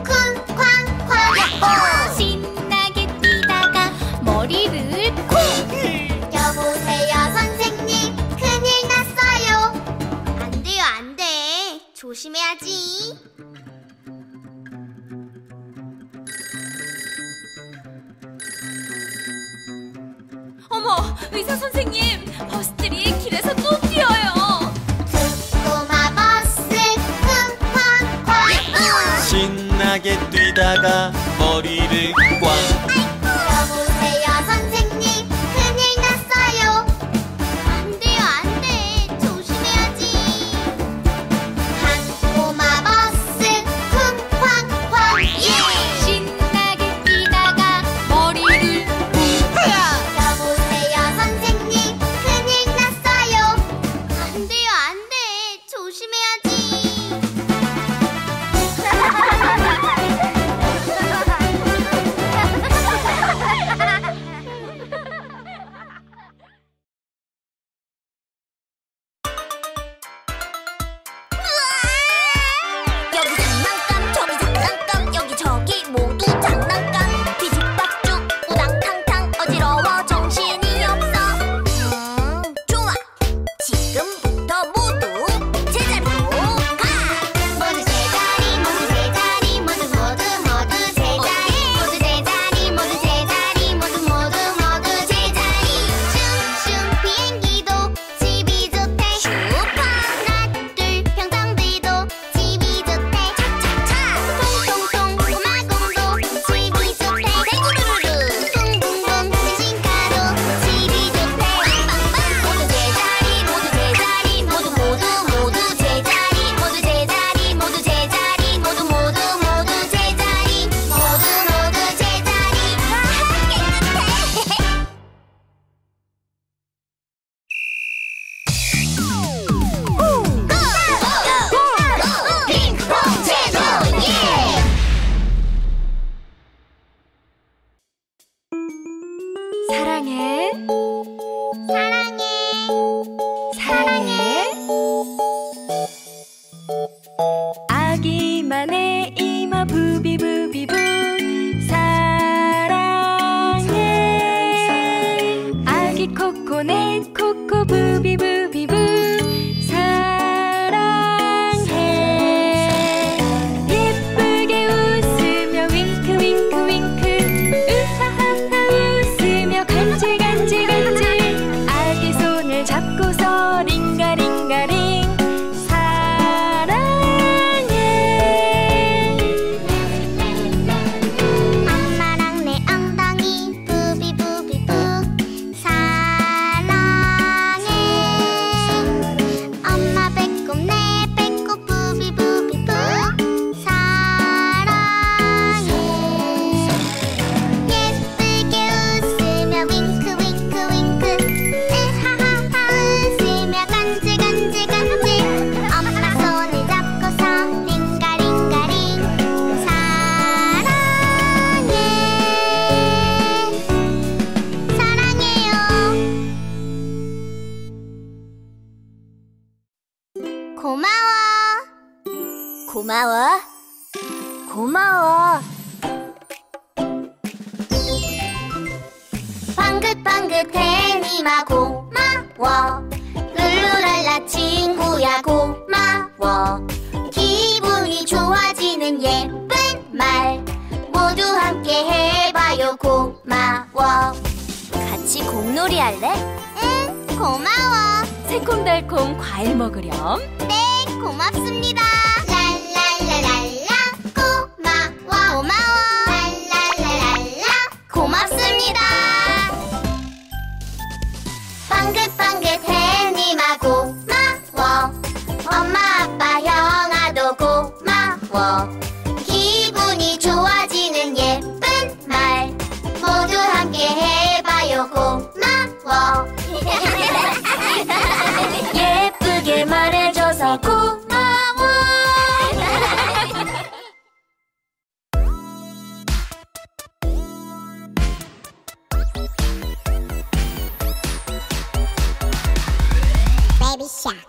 쿵쾅쾅. 신나게 뛰다가 머리를 쿵. 여보세요, 선생님. 큰일 났어요. 안 돼요, 안 돼. 조심해야지. 어머, 의사 선생님, 버스들이 길에서 또 뛰어요. 꼬마 버스 쿵쾅쾅. 신나게 뛰다가 머리를 꽝. 여보세요, 선생님. 큰일 났어요. 안 돼요, 안 돼. 조심해야지. 한 꼬마 버스 쿵쾅쾅. 신나게 뛰다가 머리를 여보세요, 선생님. 큰일 났어요. 안 돼요, 안 돼. 조심해야지. 사랑해. 사랑해. 사랑해. 아기만의 이마 부비부비부 사랑해. 아기 코코넷 코코 부비부비부 사랑해. 예쁘게 웃으며 윙크 윙크 윙크 으하하하 웃으며 간질 간질 간질 아기 손을 잡고서 링가링가링 엄마랑 내 엉덩이 부비부비부 사랑해. 엄마 배꼽 내 배꼽 부비부비부 사랑해. 예쁘게 웃으며 윙크 윙크 윙크 으하하하 웃으며 간질 간질 간질 엄마 손을 잡고서 링가링가링 사랑해요. 고마워. 고마워. 고마워. 방긋방긋해 니마 고마워. 룰루랄라 친구야 고마워. 기분이 좋아지는 예쁜 말 모두 함께 해봐요. 고마워. 같이 공놀이 할래? 응, 고마워. 새콤달콤 과일 먹으렴. 네, 고맙습니다. 랄랄랄랄라 고마워. 고마워. 랄랄랄랄라 고맙습니다. 방긋방긋해 니마 고마워. 엄마 아빠 형아도 고마워. 기분이 좋아지는 예쁜 말 모두 함께 해봐요. 고마워. 예쁘게 말해줘서 고마워. Baby Shark.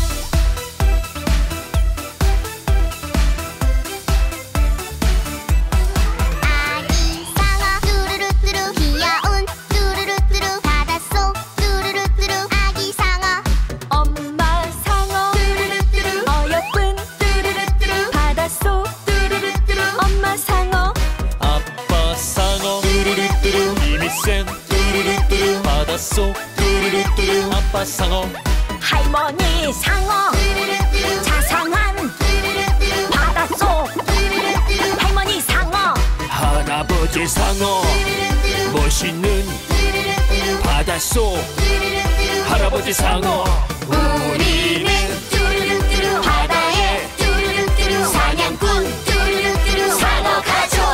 아기 상어 뚜루루뚜루 귀여운 뚜루루뚜루 바닷속 뚜루루뚜루 아기 상어. 엄마 상어 뚜루루뚜루 어여쁜 뚜루루뚜루 바닷속 뚜루루뚜루 엄마 상어. 아빠 상어 뚜루루뚜루 힘이 센 뚜루루뚜루 바닷속 뚜루루뚜루 아빠 상어. 할머니 상어 자상한 바닷속 할머니 상어. 할아버지 상어 멋있는 바닷속 할아버지 상어. 우리는 뚜루루뚜루 바다의 뚜루루뚜루 사냥꾼 뚜루루뚜루 상어 가족.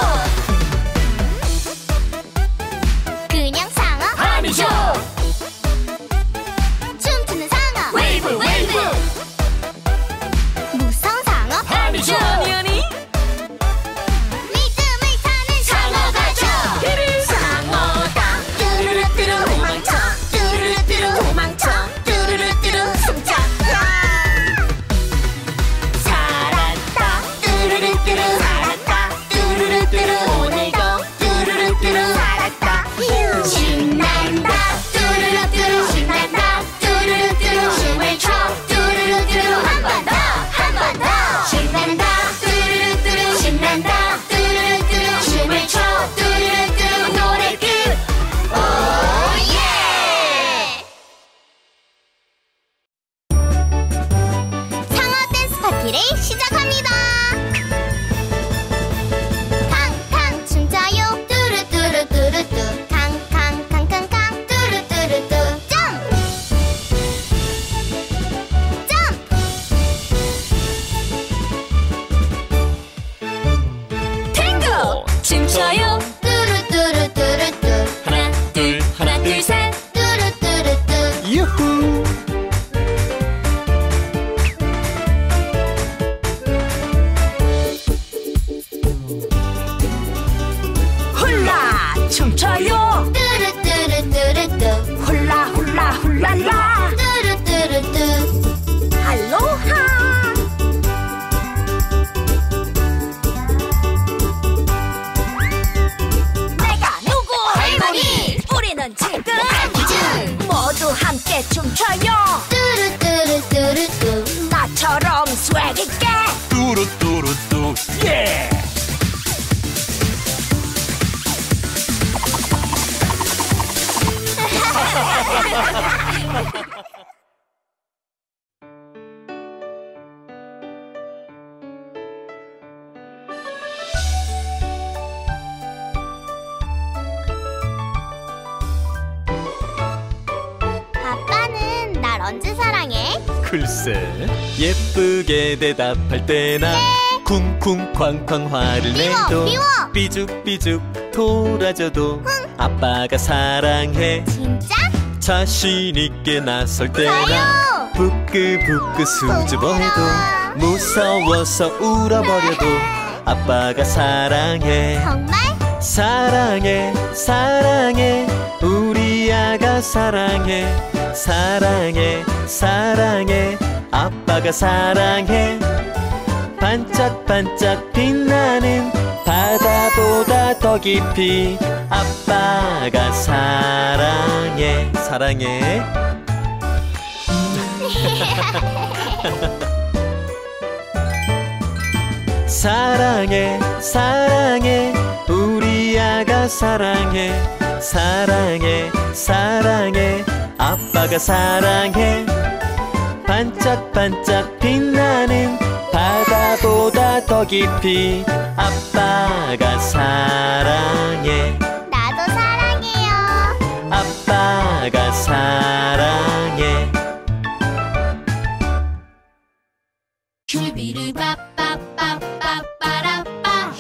그냥 상어 아니죠. 춤추는 상어 웨이브 웨이브 무서운 상어 아니죠. 아니 아니 믿음을 타는 상어 가족. 상어다 뚜루루뚜루 도망쳐 뚜루루뚜루 도망쳐 뚜루루뚜루 숨자 지금 모두 함께 춤춰요. 뚜루뚜루뚜루뚜. 나처럼 스웩 있게. 뚜루뚜루뚜 예. 아빠는 날 언제 사랑해? 글쎄 예쁘게 대답할 때나 쿵쿵 쾅쾅 화를 내도 미워. 삐죽삐죽 돌아줘도 아빠가 사랑해. 진짜? 자신 있게 나설 때나 저요. 부끄부끄 수줍어해도 무서워서 울어버려도 아빠가 사랑해. 정말? 사랑해 사랑해 우리 아가 사랑해. 사랑해 사랑해 아빠가 사랑해. 반짝반짝 빛나는 바다보다 더 깊이 아빠가 사랑해. 사랑해. 사랑해 사랑해 우리 아가 사랑해. 사랑해 사랑해 아빠가 사랑해. 반짝반짝 빛나는 바다보다 더 깊이 아빠가 사랑해. 나도 사랑해요. 아빠가 사랑해. 슈비르바빠빠빠빠라빠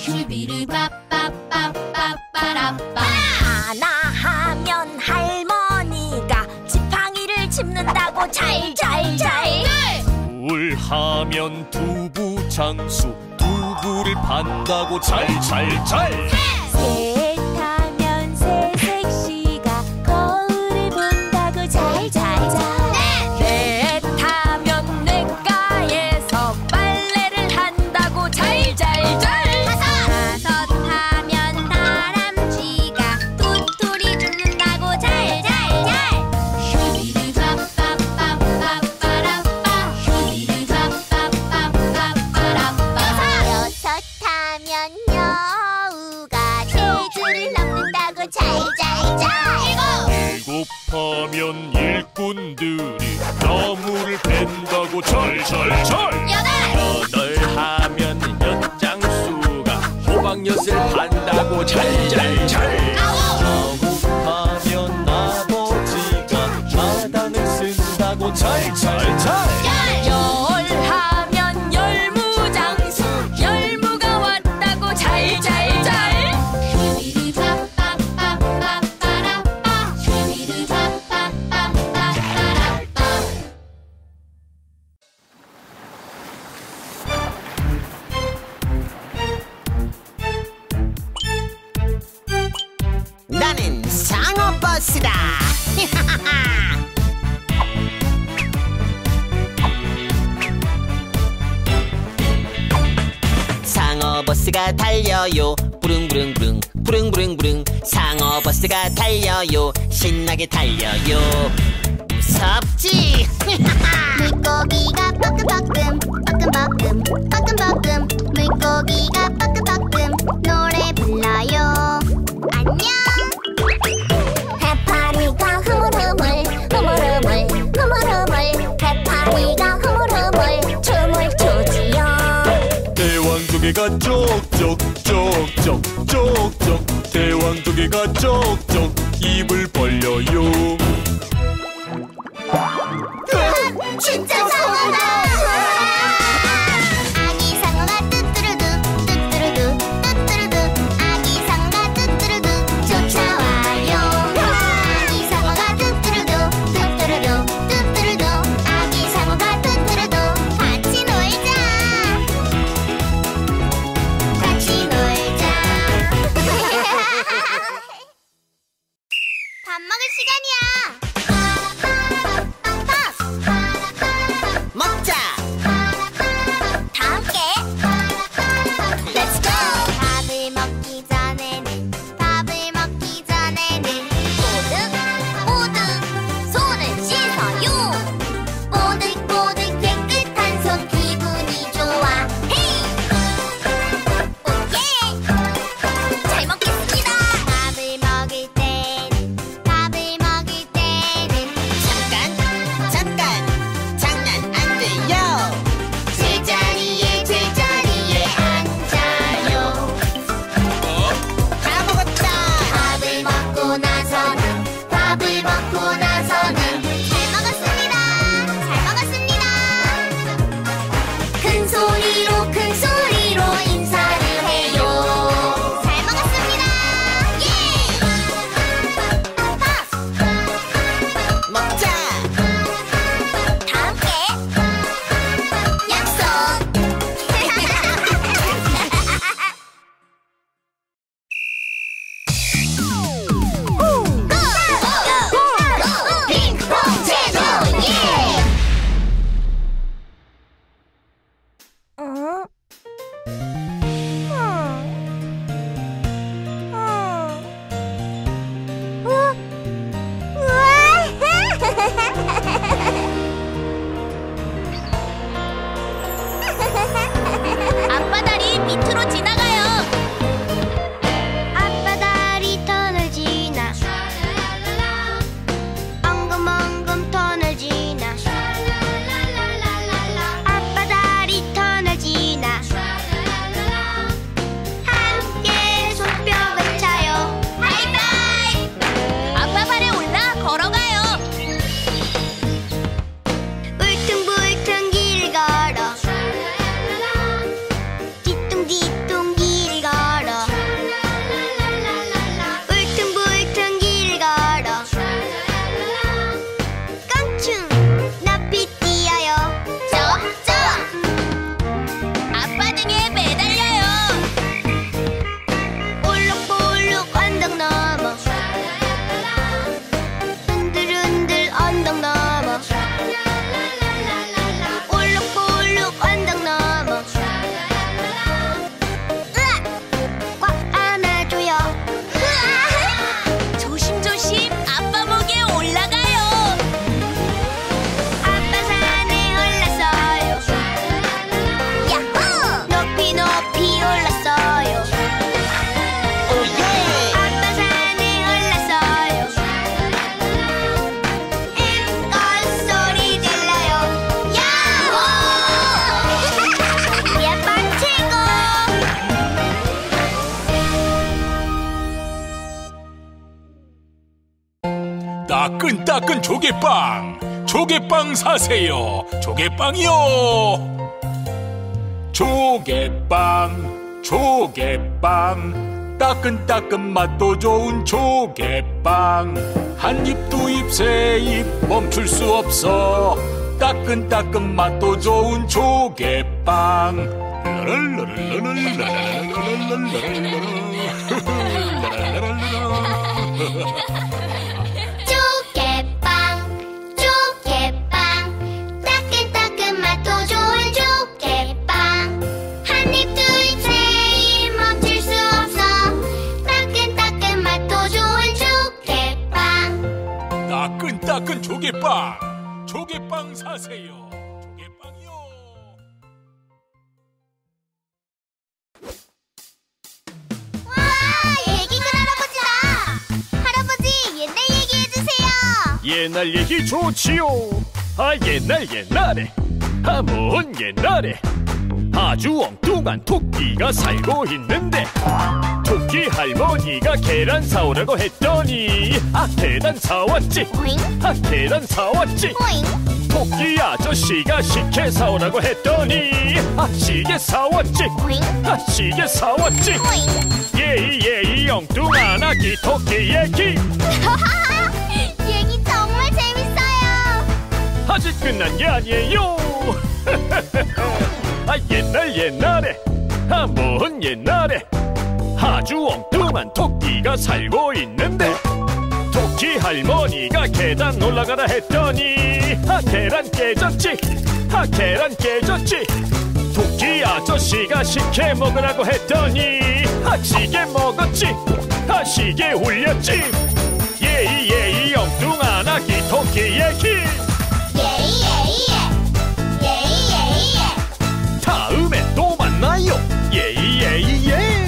슈비르바빠빠빠빠라빠. 하나 하면 할머니가 지팡이를 짚는다고 잘잘잘. 둘 하면 두부 장수 두부를 판다고 잘잘잘. 셋 하면 새색시가 거울을 본다고 잘잘잘. 넷 하면 냇가에서 빨래를 한다고 잘잘잘. 다섯 하면 다람쥐가 도토리 줍는다고 잘잘잘. 슈비르바빠빠빠빠라빠 슈비르바빠빠빠빠라빠. 여섯 하면 여우가 제주를 넘는다고 잘잘잘. 일곱 하면 일꾼들이 나무를 벤다고 잘잘잘. 여덟 하면 엿장수가 호박엿을 판다고 잘잘잘. 아홉 하면 아버지가 마당을 쓴다고 잘잘잘. 열 하면 열무장수 열무가 왔다고 잘잘잘. 슈비르바빠빠빠빠라빠 슈비르바빠빠빠빠라빠. 나는 상어버스다. 상어버스가 달려요. 부릉부릉부릉 부릉부릉부릉. 상어버스가 달려요. 신나게 달려요. 무섭지? 물고기가 뻐끔뻐끔 뻐끔뻐끔 뻐끔뻐끔. 물고기가 뻐끔뻐끔 노래 불러요. 안녕. 해파리가 흐물흐물 흐물흐물 흐물흐물. 해파리가 흐물흐물 춤을 추지요. 대왕조개가 쪽쪽쪽쪽쪽쪽. 대왕조개가 쪽쪽 입을 벌려요. 진짜 상어다. 아기 상어가 뚜뚜루두 뚜뚜루두 뚜뚜루두. 아기 상어가 뚜뚜루두 쫓아와요. 아기 상어가 뚜뚜루두 뚜뚜루두 뚜뚜루두. 아기 상어가 뚜뚜루두. 같이 놀자. 같이 놀자. 밥 먹을 시간이야. 먹자. 다 함께 Let's go. 밥을 먹기 전에는 모두 먹고 나서는 잘 먹었습니다. 잘 먹었습니다. 큰 소리로 인사를 해요. 잘 먹었습니다. 예! 먹자. 다 함께 약속. 핑퐁 제조 예! 앞바다리 밑으로 지나가요. 앞바다리 터널 지나 엉금엉금 터널 지나 앞바다리 터널 지나 함께 손뼉을 차요. 하이파이! 앞바다에 올라 걸어가요. 울퉁불퉁 길 걸어 뒤뚱뒤뚱 길 걸어 울퉁불퉁 길 걸어 깡충 높이 뛰어요. 쩝쩝 아빠 등에 매달려요. 볼록볼록 언덕 넘어 흔들흔들 언덕 넘어 볼록볼록 언덕 넘어 으악! 꽉 안아줘요. 으아! 조심조심 아빠 목에 올라가요. 아빠 산에 올랐어요. 야호! 높이 높이 올랐어요. 오예! 아빠 산에 올랐어요. 힘껏 소리 질러요. 야호! 우리 아빠 최고! 따끈따끈 조개빵, 조개빵 사세요. 조개빵이요. 조개빵, 조개빵, 따끈따끈 맛도 좋은 조개빵. 한 입, 두 입, 세 입 멈출 수 없어. 따끈따끈 맛도 좋은 조개빵. 조개빵, 조개빵, 따끈따끈 맛도 좋은 조개빵. 한 입, 두 입, 세 입 멈출 수 없어. 따끈따끈 맛도 좋은 조개빵. 따끈따끈 조개빵, 조개빵 사세요. 조개빵이요. 와, 얘기꾼 할아버지다. 할아버지, 옛날 얘기해주세요. 옛날 얘기 좋지요. 옛날에 먼 옛날에 아주 엉뚱한 토끼가 살고 있는데 토끼 할머니가 계란 사오라고 했더니 계란 사왔지. 계란 사왔지. 토끼 아저씨가 식혜 사오라고 했더니 시계 사왔지. 시계 사왔지. 예이 엉뚱한 아기 토끼 얘기. 얘기 정말 재밌어요. 아직 끝난 게 아니에요. 옛날에 먼 옛날에 아주 엉뚱한 토끼가 살고 있는데 토끼 할머니가 계단 올라가라 했더니 계란 깨졌지. 계란 깨졌지. 토끼 아저씨가 식혜 먹으라고 했더니 시계 먹었지. 시계 울렸지. 예이 엉뚱한 아기 토끼 얘기. 다음에 또 만나요. 예이예이예.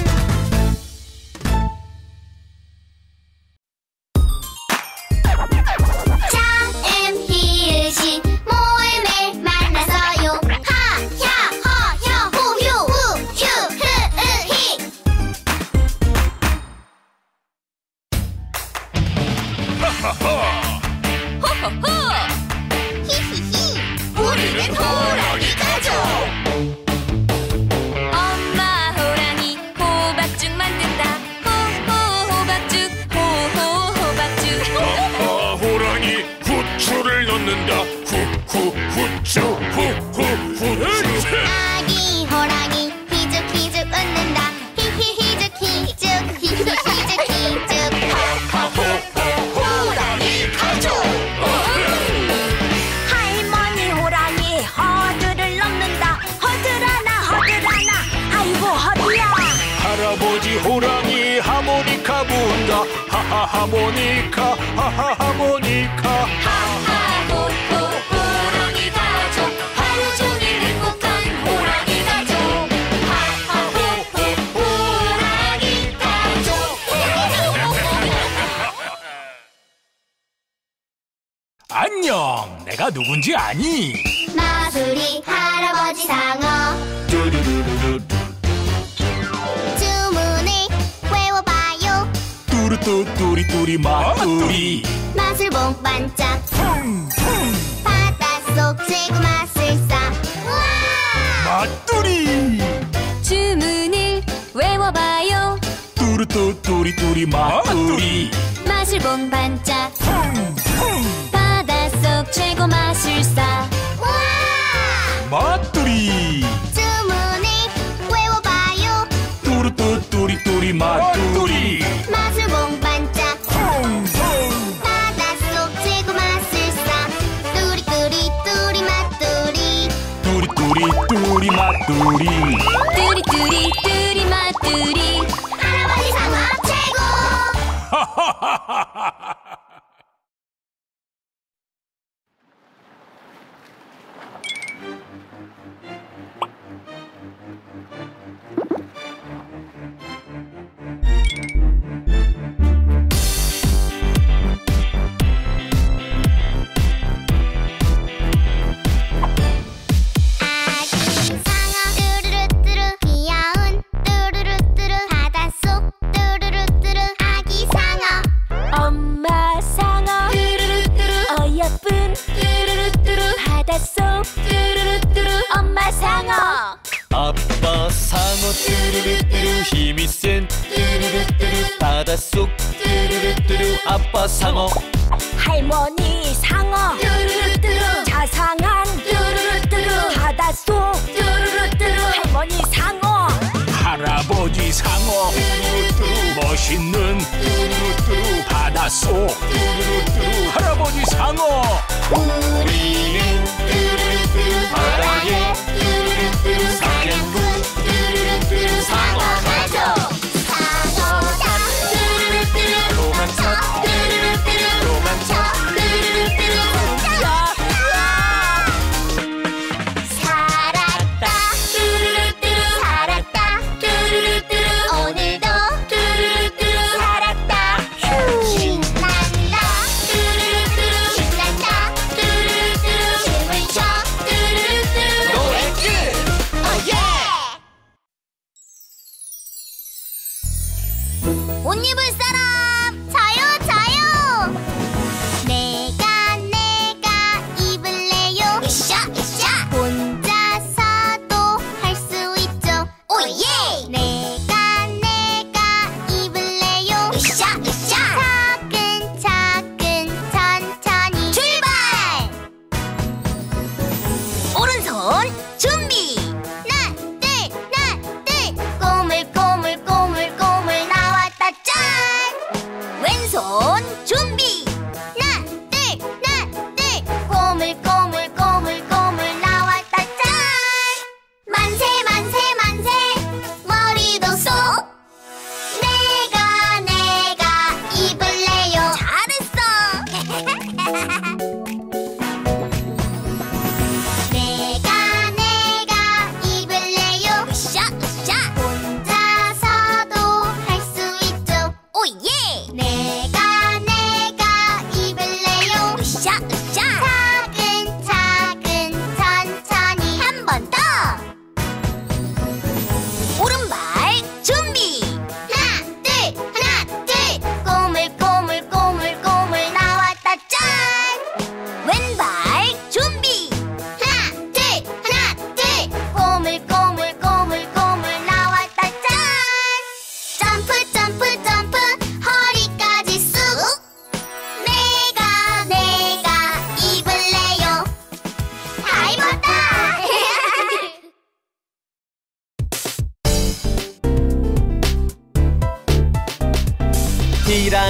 자음 히읗이 모음을 만나서요. 하, 야, 허, 혀, 후, 휴, 우, 휴, 흐, 으, 히. 하하하. 간다 후후후쭈 후후후쭈 아기 호랑이 희죽희죽 웃는다 히히히죽히죽 히히히죽히죽 호랑이 가족. 할머니 호랑이 허들을 넘는다 허들하나 아이고 허리야. 할아버지 호랑이 하모니카 부은다 하하하모니카 하하하모니카 호랑이 가족 하루 종일 행복한 호랑이 가족 호랑이 가족 안녕 내가 누군지 아니? 마술이 할아버지 상어 뚜루루루루 주문을 외워봐요 뚜루뚜뚜리뚜리 마뚜리 마술봉 반짝 바닷속 최고 마술사 우와 마뚜리 주문을 외워봐요 뚜루뚜뚜리뚜리 마뚜리 마술봉 반짝 바닷속 최고 마술사 우와 마뚜리 주문을 외워봐요 뚜루뚜뚜리뚜리 마뚜리 마술봉 반짝 바닷속 최고 마술사 뚜리뚜리 뚜리 마뚜리 뚜리뚜리뚜리 마뚜리 뚜리뚜리 뚜리 마뚜리 할아버지 상어 최고 아기 상어 뚜루루뚜루 귀여운 뚜루루뚜루 바닷속 뚜루루뚜루 아기 상어 엄마 상어 어여쁜 바닷속 엄마 상어. 아빠 상어 뚜루루뚜루 힘이 센 뚜루루뚜루 바닷속 뚜루루뚜루 아빠 상어 할머니 상어 자상한 바닷속 할머니 상어. 할아버지 상어 멋있는 바닷속 할아버지 상어 우리는 바다의 사냥꾼 상어 가족 상어다 도망쳐 도망쳐 살았다 살았다 오늘도 살았다 신난다 신난다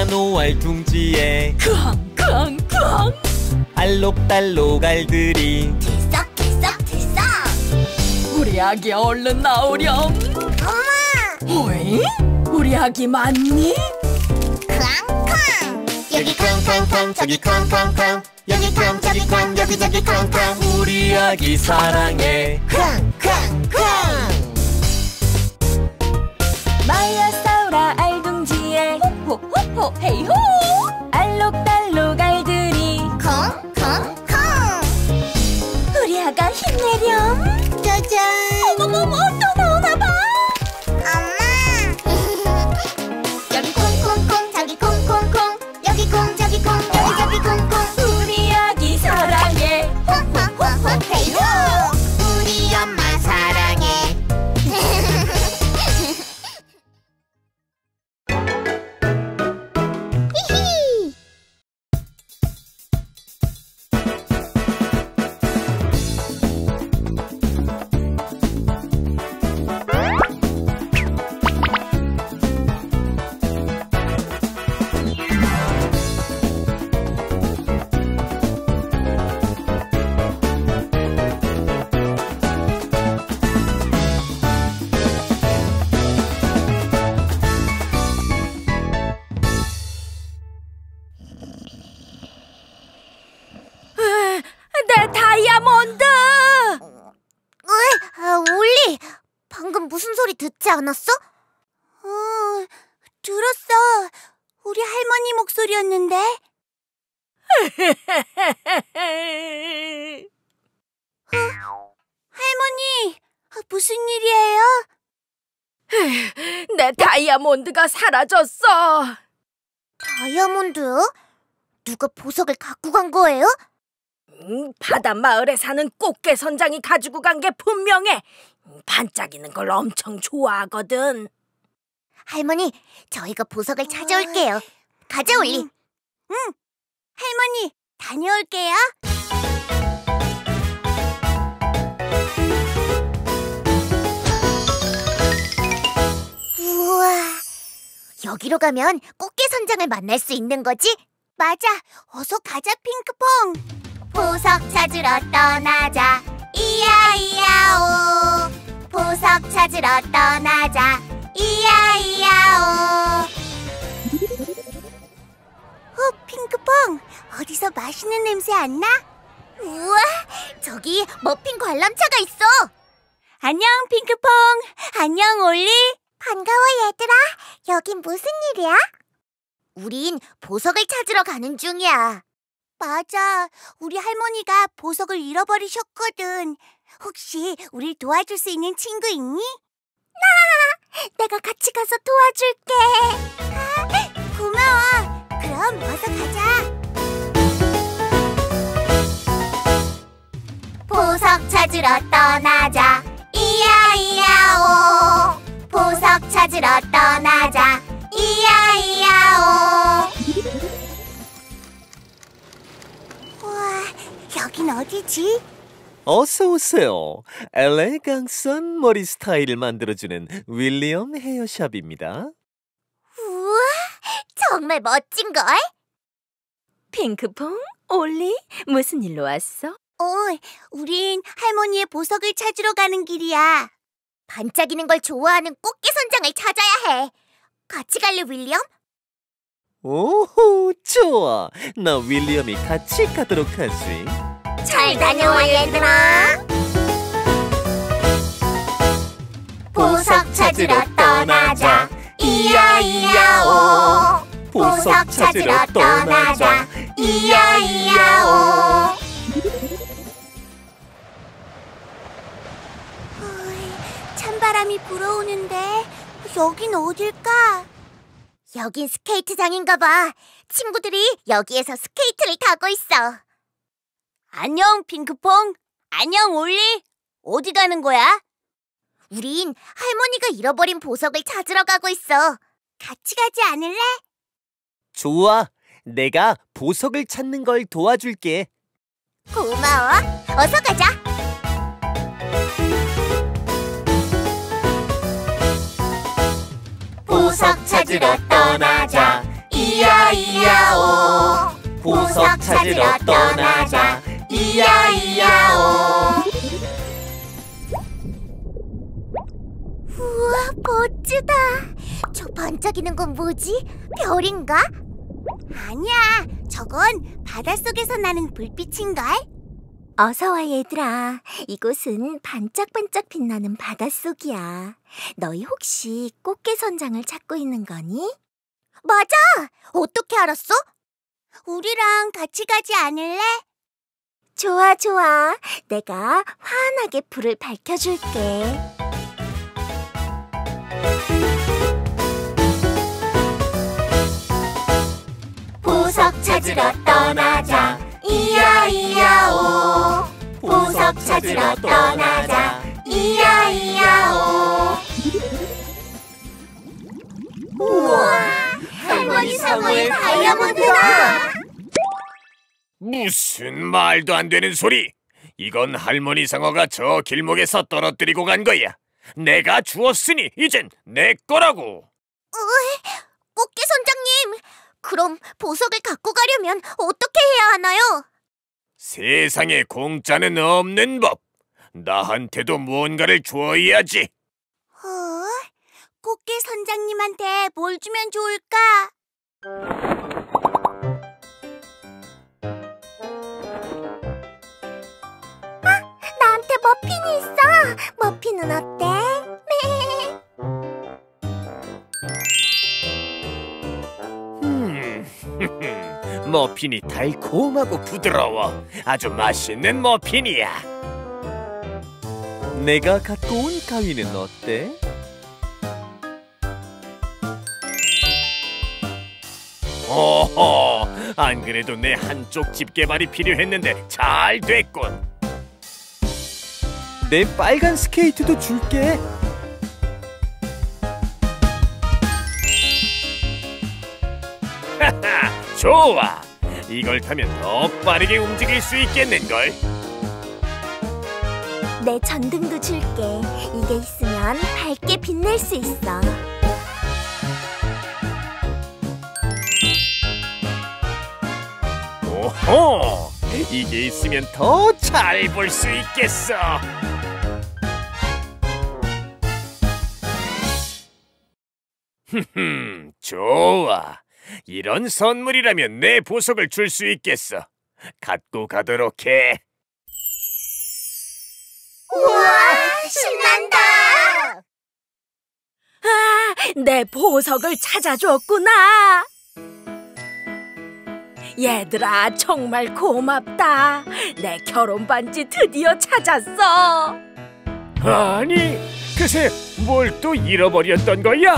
노알 둥지에 쾅쾅쾅 알록달록 알들이 들썩들썩들썩. 우리 아기 얼른 나오렴. 엄마! 어이? 우리 아기 맞니? 쾅쾅! 여기 쾅쾅쾅 저기 쾅쾅쾅 여기 쾅 저기 쾅 여기저기 쾅쾅 우리 아기 사랑해. 쾅쾅쾅 말려 싸우라 알둥지에 호호호호 헤이호 알록달록 알들이 콩콩콩. 우리 아가 힘내렴. 짜잔. 어머머머 또 나오나봐. 엄마. 여기 콩콩콩 저기 콩콩콩 여기 콩 저기 콩 여기저기 콩콩. 우리 아기 사랑해. 호호호호 헤이호. 우리 엄마 사랑해. 히히. 내 다이아몬드. 올리, 방금 무슨 소리 듣지 않았어? 들었어. 우리 할머니 목소리였는데. 할머니, 무슨 일이에요? 내 다이아몬드가 사라졌어. 다이아몬드요? 누가 보석을 갖고 간 거예요? 바다 마을에 사는 꽃게 선장이 가지고 간 게 분명해. 반짝이는 걸 엄청 좋아하거든. 할머니, 저희가 보석을 찾아올게요. 가자, 올리. 응, 할머니, 다녀올게요. 우와, 여기로 가면 꽃게 선장을 만날 수 있는 거지? 맞아, 어서 가자, 핑크퐁. 보석 찾으러 떠나자, 이야이야오. 보석 찾으러 떠나자, 이야이야오. 핑크퐁, 어디서 맛있는 냄새 안 나? 우와, 저기 머핀 관람차가 있어. 안녕, 핑크퐁. 안녕, 올리. 반가워, 얘들아. 여긴 무슨 일이야? 우린 보석을 찾으러 가는 중이야. 맞아, 우리 할머니가 보석을 잃어버리셨거든. 혹시 우릴 도와줄 수 있는 친구 있니? 내가 같이 가서 도와줄게. 고마워. 그럼 어서 가자. 보석 찾으러 떠나자, 이야이야오. 보석 찾으러 떠나자, 이야이야오. 우와, 여긴 어디지? 어서 오세요. 엘레강스한 머리 스타일을 만들어주는 윌리엄 헤어샵입니다. 우와, 정말 멋진걸? 핑크퐁, 올리, 무슨 일로 왔어? 우린 할머니의 보석을 찾으러 가는 길이야. 반짝이는 걸 좋아하는 꽃게 선장을 찾아야 해. 같이 갈래, 윌리엄? 오호, 좋아. 나 윌리엄이 같이 가도록 하지. 잘 다녀와, 얘들아. 보석 찾으러 떠나자, 이야이야오. 보석 찾으러 떠나자, 이야이야오. 찬바람이 불어오는데 여긴 어딜까? 여긴 스케이트장인가 봐. 친구들이 여기에서 스케이트를 타고 있어. 안녕, 핑크퐁. 안녕, 올리. 어디 가는 거야? 우린 할머니가 잃어버린 보석을 찾으러 가고 있어. 같이 가지 않을래? 좋아. 내가 보석을 찾는 걸 도와줄게. 고마워. 어서 가자. 보석 찾으러 떠나자, 이야이야오. 보석 찾으러 떠나자. 이야이야오. 우와, 멋지다. 저 반짝이는 건 뭐지? 별인가? 아니야, 저건 바닷속에서 나는 불빛인걸? 어서와 얘들아. 이곳은 반짝반짝 빛나는 바닷속이야. 너희 혹시 꽃게 선장을 찾고 있는 거니? 맞아! 어떻게 알았어? 우리랑 같이 가지 않을래? 좋아, 좋아. 내가 환하게 불을 밝혀줄게. 보석 찾으러 떠나자. 이야이야오. 보석 찾으러 떠나자. 이야이야오. 우와, 할머니 상어의 다이아몬드다. 무슨 말도 안 되는 소리! 이건 할머니 상어가 저 길목에서 떨어뜨리고 간 거야. 내가 주웠으니 이젠 내 거라고. 꽃게 선장님, 그럼 보석을 갖고 가려면 어떻게 해야 하나요? 세상에 공짜는 없는 법. 나한테도 무언가를 주어야지. 꽃게 선장님한테 뭘 주면 좋을까? 나한테 머핀이 있어. 머핀은 어때? 머핀이 달콤하고 부드러워. 아주 맛있는 머핀이야. 내가 갖고 온 가위는 어때? 오호, 안 그래도 내 한쪽 집게발이 필요했는데 잘 됐군. 내 빨간 스케이트도 줄게. 하하, 좋아. 이걸 타면 더 빠르게 움직일 수 있겠는걸. 내 전등도 줄게. 이게 있으면 밝게 빛낼 수 있어. 오호, 이게 있으면 더 잘 볼 수 있겠어. 좋아. 이런 선물이라면 내 보석을 줄 수 있겠어. 갖고 가도록 해. 우와, 신난다. 내 보석을 찾아줬구나. 얘들아, 정말 고맙다. 내 결혼 반지 드디어 찾았어. 아니, 글쎄 뭘 또 잃어버렸던 거야?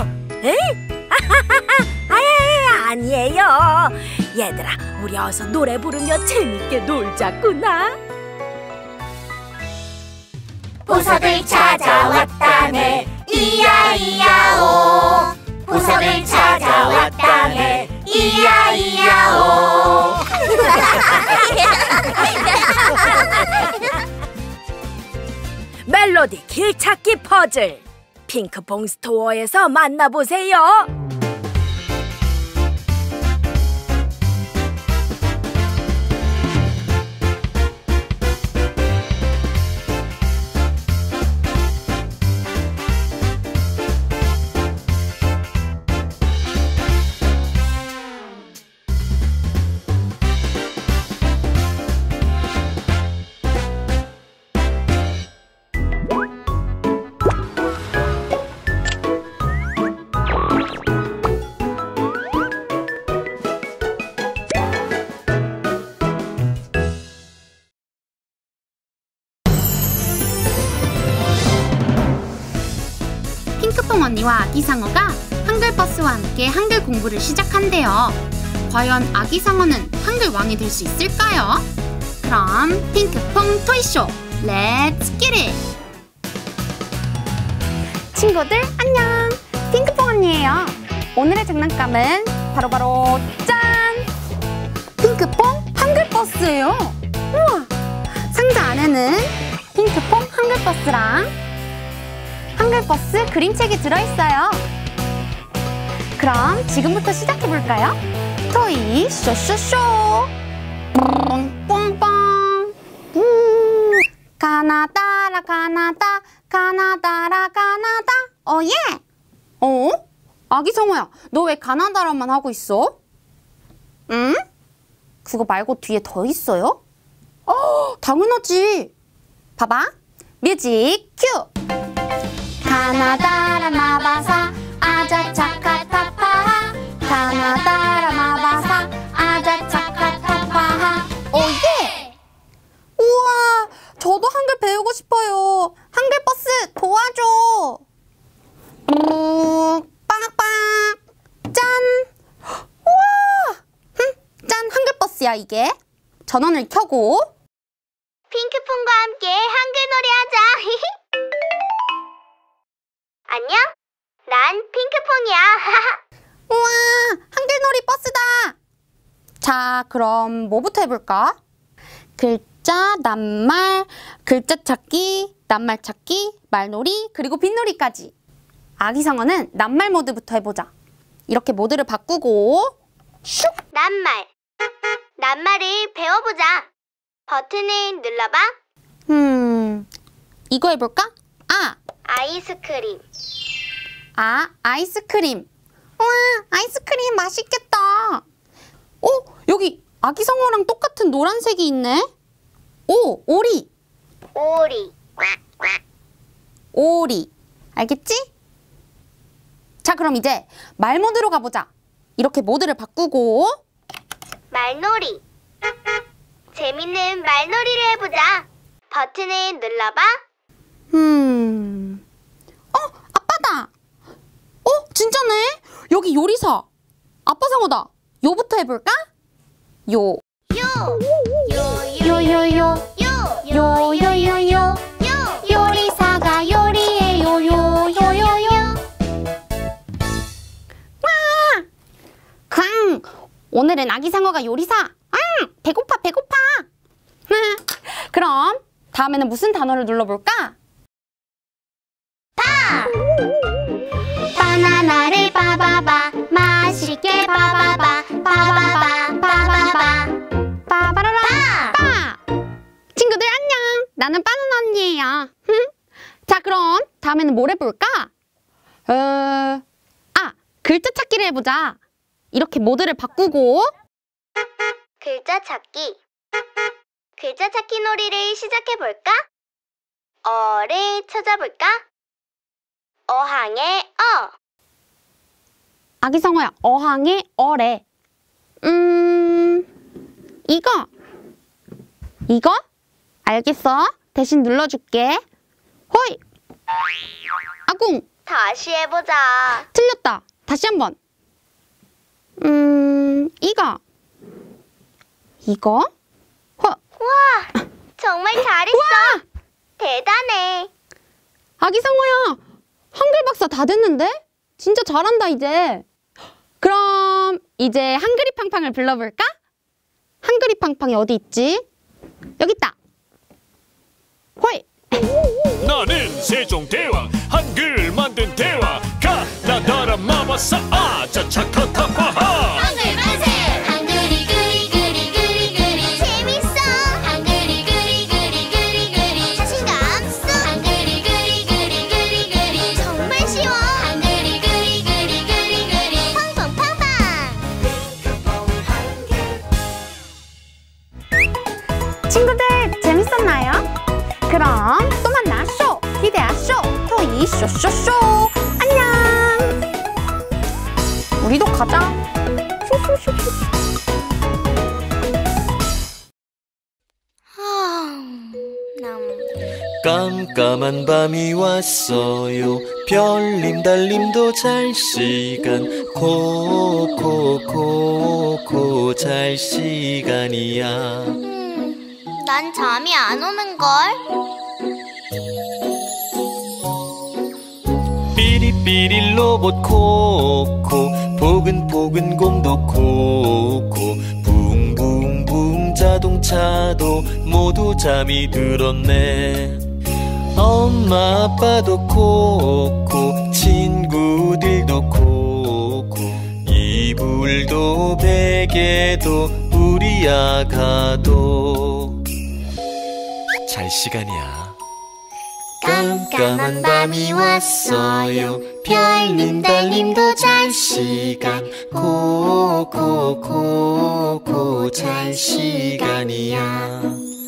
아니에요. 얘들아, 우리 어서 노래 부르며 재밌게 놀자꾸나. 보석을 찾아왔다네. 이야이야오. 보석을 찾아왔다네. 이야이야오. 멜로디 길찾기 퍼즐 핑크퐁 스토어에서 만나보세요. 핑크퐁 언니와 아기상어가 한글버스와 함께 한글 공부를 시작한대요. 과연 아기상어는 한글 왕이 될 수 있을까요? 그럼 핑크퐁 토이쇼 렛츠 기릿! 친구들 안녕! 핑크퐁 언니예요. 오늘의 장난감은 바로 짠! 핑크퐁 한글버스예요. 우와! 상자 안에는 핑크퐁 한글버스랑 한글버스 그림책이 들어있어요. 그럼 지금부터 시작해볼까요? 토이 쇼쇼쇼. 뽕뽕뽕. 가나다라 가나다 가나다라 가나다. 예. 아기 성호야, 너 왜 가나다라만 하고 있어? 응? 그거 말고 뒤에 더 있어요? 당연하지. 봐봐. 뮤직 큐. 가나다라 마바사 아자 차카타파하. 가나다라 마바사 아자 차카타파하. 오예. 우와, 저도 한글 배우고 싶어요. 한글 버스 도와줘. 빵빵. 짠. 우와. 짠, 한글 버스야 이게. 전원을 켜고. 핑크퐁과 함께 한글 노래하자. 안녕? 난 핑크퐁이야. 우와, 한글놀이 버스다. 자, 그럼 뭐부터 해볼까? 글자, 낱말, 글자 찾기, 낱말 찾기, 말놀이, 그리고 빗놀이까지. 아기 상어는 낱말 모드부터 해보자. 이렇게 모드를 바꾸고 슉! 낱말을 배워보자. 버튼을 눌러봐. 이거 해볼까? 아이스크림. 아이스크림. 우와, 아이스크림 맛있겠다. 여기 아기 상어랑 똑같은 노란색이 있네. 오리. 오리. 알겠지? 자, 그럼 이제 말 모드로 가보자. 이렇게 모드를 바꾸고 말놀이. 재밌는 말놀이를 해보자. 버튼을 눌러봐. 아빠다. 진짜네. 여기 요리사. 아빠 상어다. 요부터 해볼까? 요. 요요요요. 요리사가 요리해요. 요요요요. 와! 쾅! 오늘은 아기 상어가 요리사. 배고파. 그럼 다음에는 무슨 단어를 눌러볼까? 바나나를 봐봐봐. 맛있게 봐봐봐. 봐봐봐. 빠바라라. 빠! 친구들 안녕. 나는 바나나 언니예요. 자, 그럼 다음에는 뭘 해볼까? 글자 찾기를 해보자. 이렇게 모드를 바꾸고 글자 찾기 놀이를 시작해볼까? 어를 찾아볼까? 어항의 어. 아기 상어야, 어항의 어래. 이거? 알겠어. 대신 눌러줄게. 호이! 아궁! 다시 해보자. 틀렸다. 다시 한번. 이거? 우와, 정말 잘했어. 우와! 대단해. 아기 상어야, 한글 박사 다 됐는데? 진짜 잘한다 이제. 그럼 이제 한글이 팡팡을 불러볼까? 한글이 팡팡이 어디 있지? 여기 있다. 호이! 나는 세종대왕 한글 만든 대왕 가나다라 마바사 아자 차카타파하. 한글 만세 한글이 그리 재밌어. 한글이 그리 자신감 쑥. 한글이 그리 정말 쉬워. 한글이 그리 팡팡팡팡. 친구들 재밌었나요? 그럼 또 만나 쇼! 기대하쇼! 토이 쇼쇼쇼! 안녕! 우리도 가자! 쇼쇼쇼쇼! 깜깜한 밤이 왔어요. 별님 달님도 잘 시간. 코코코코 잘 시간이야. 난 잠이 안 오는걸. 삐리삐리 로봇 코코 보근보근 곰도 코코 붕붕붕 자동차도 모두 잠이 들었네. 엄마 아빠도 코코 친구들도 코코 이불도 베개도 베개도 우리 아가도 잘 시간이야. 깜깜한 밤이 왔어요. 별님 달님도 잘 시간. 코코코코 잘 시간이야.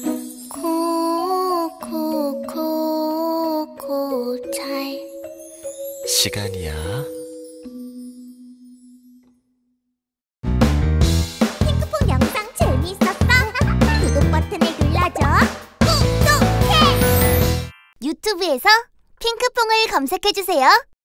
코코코코 잘 시간이야. 핑크퐁 영상 재미있었어? 구독 버튼을 눌러줘. 구독해! 유튜브에서 핑크퐁을 검색해주세요.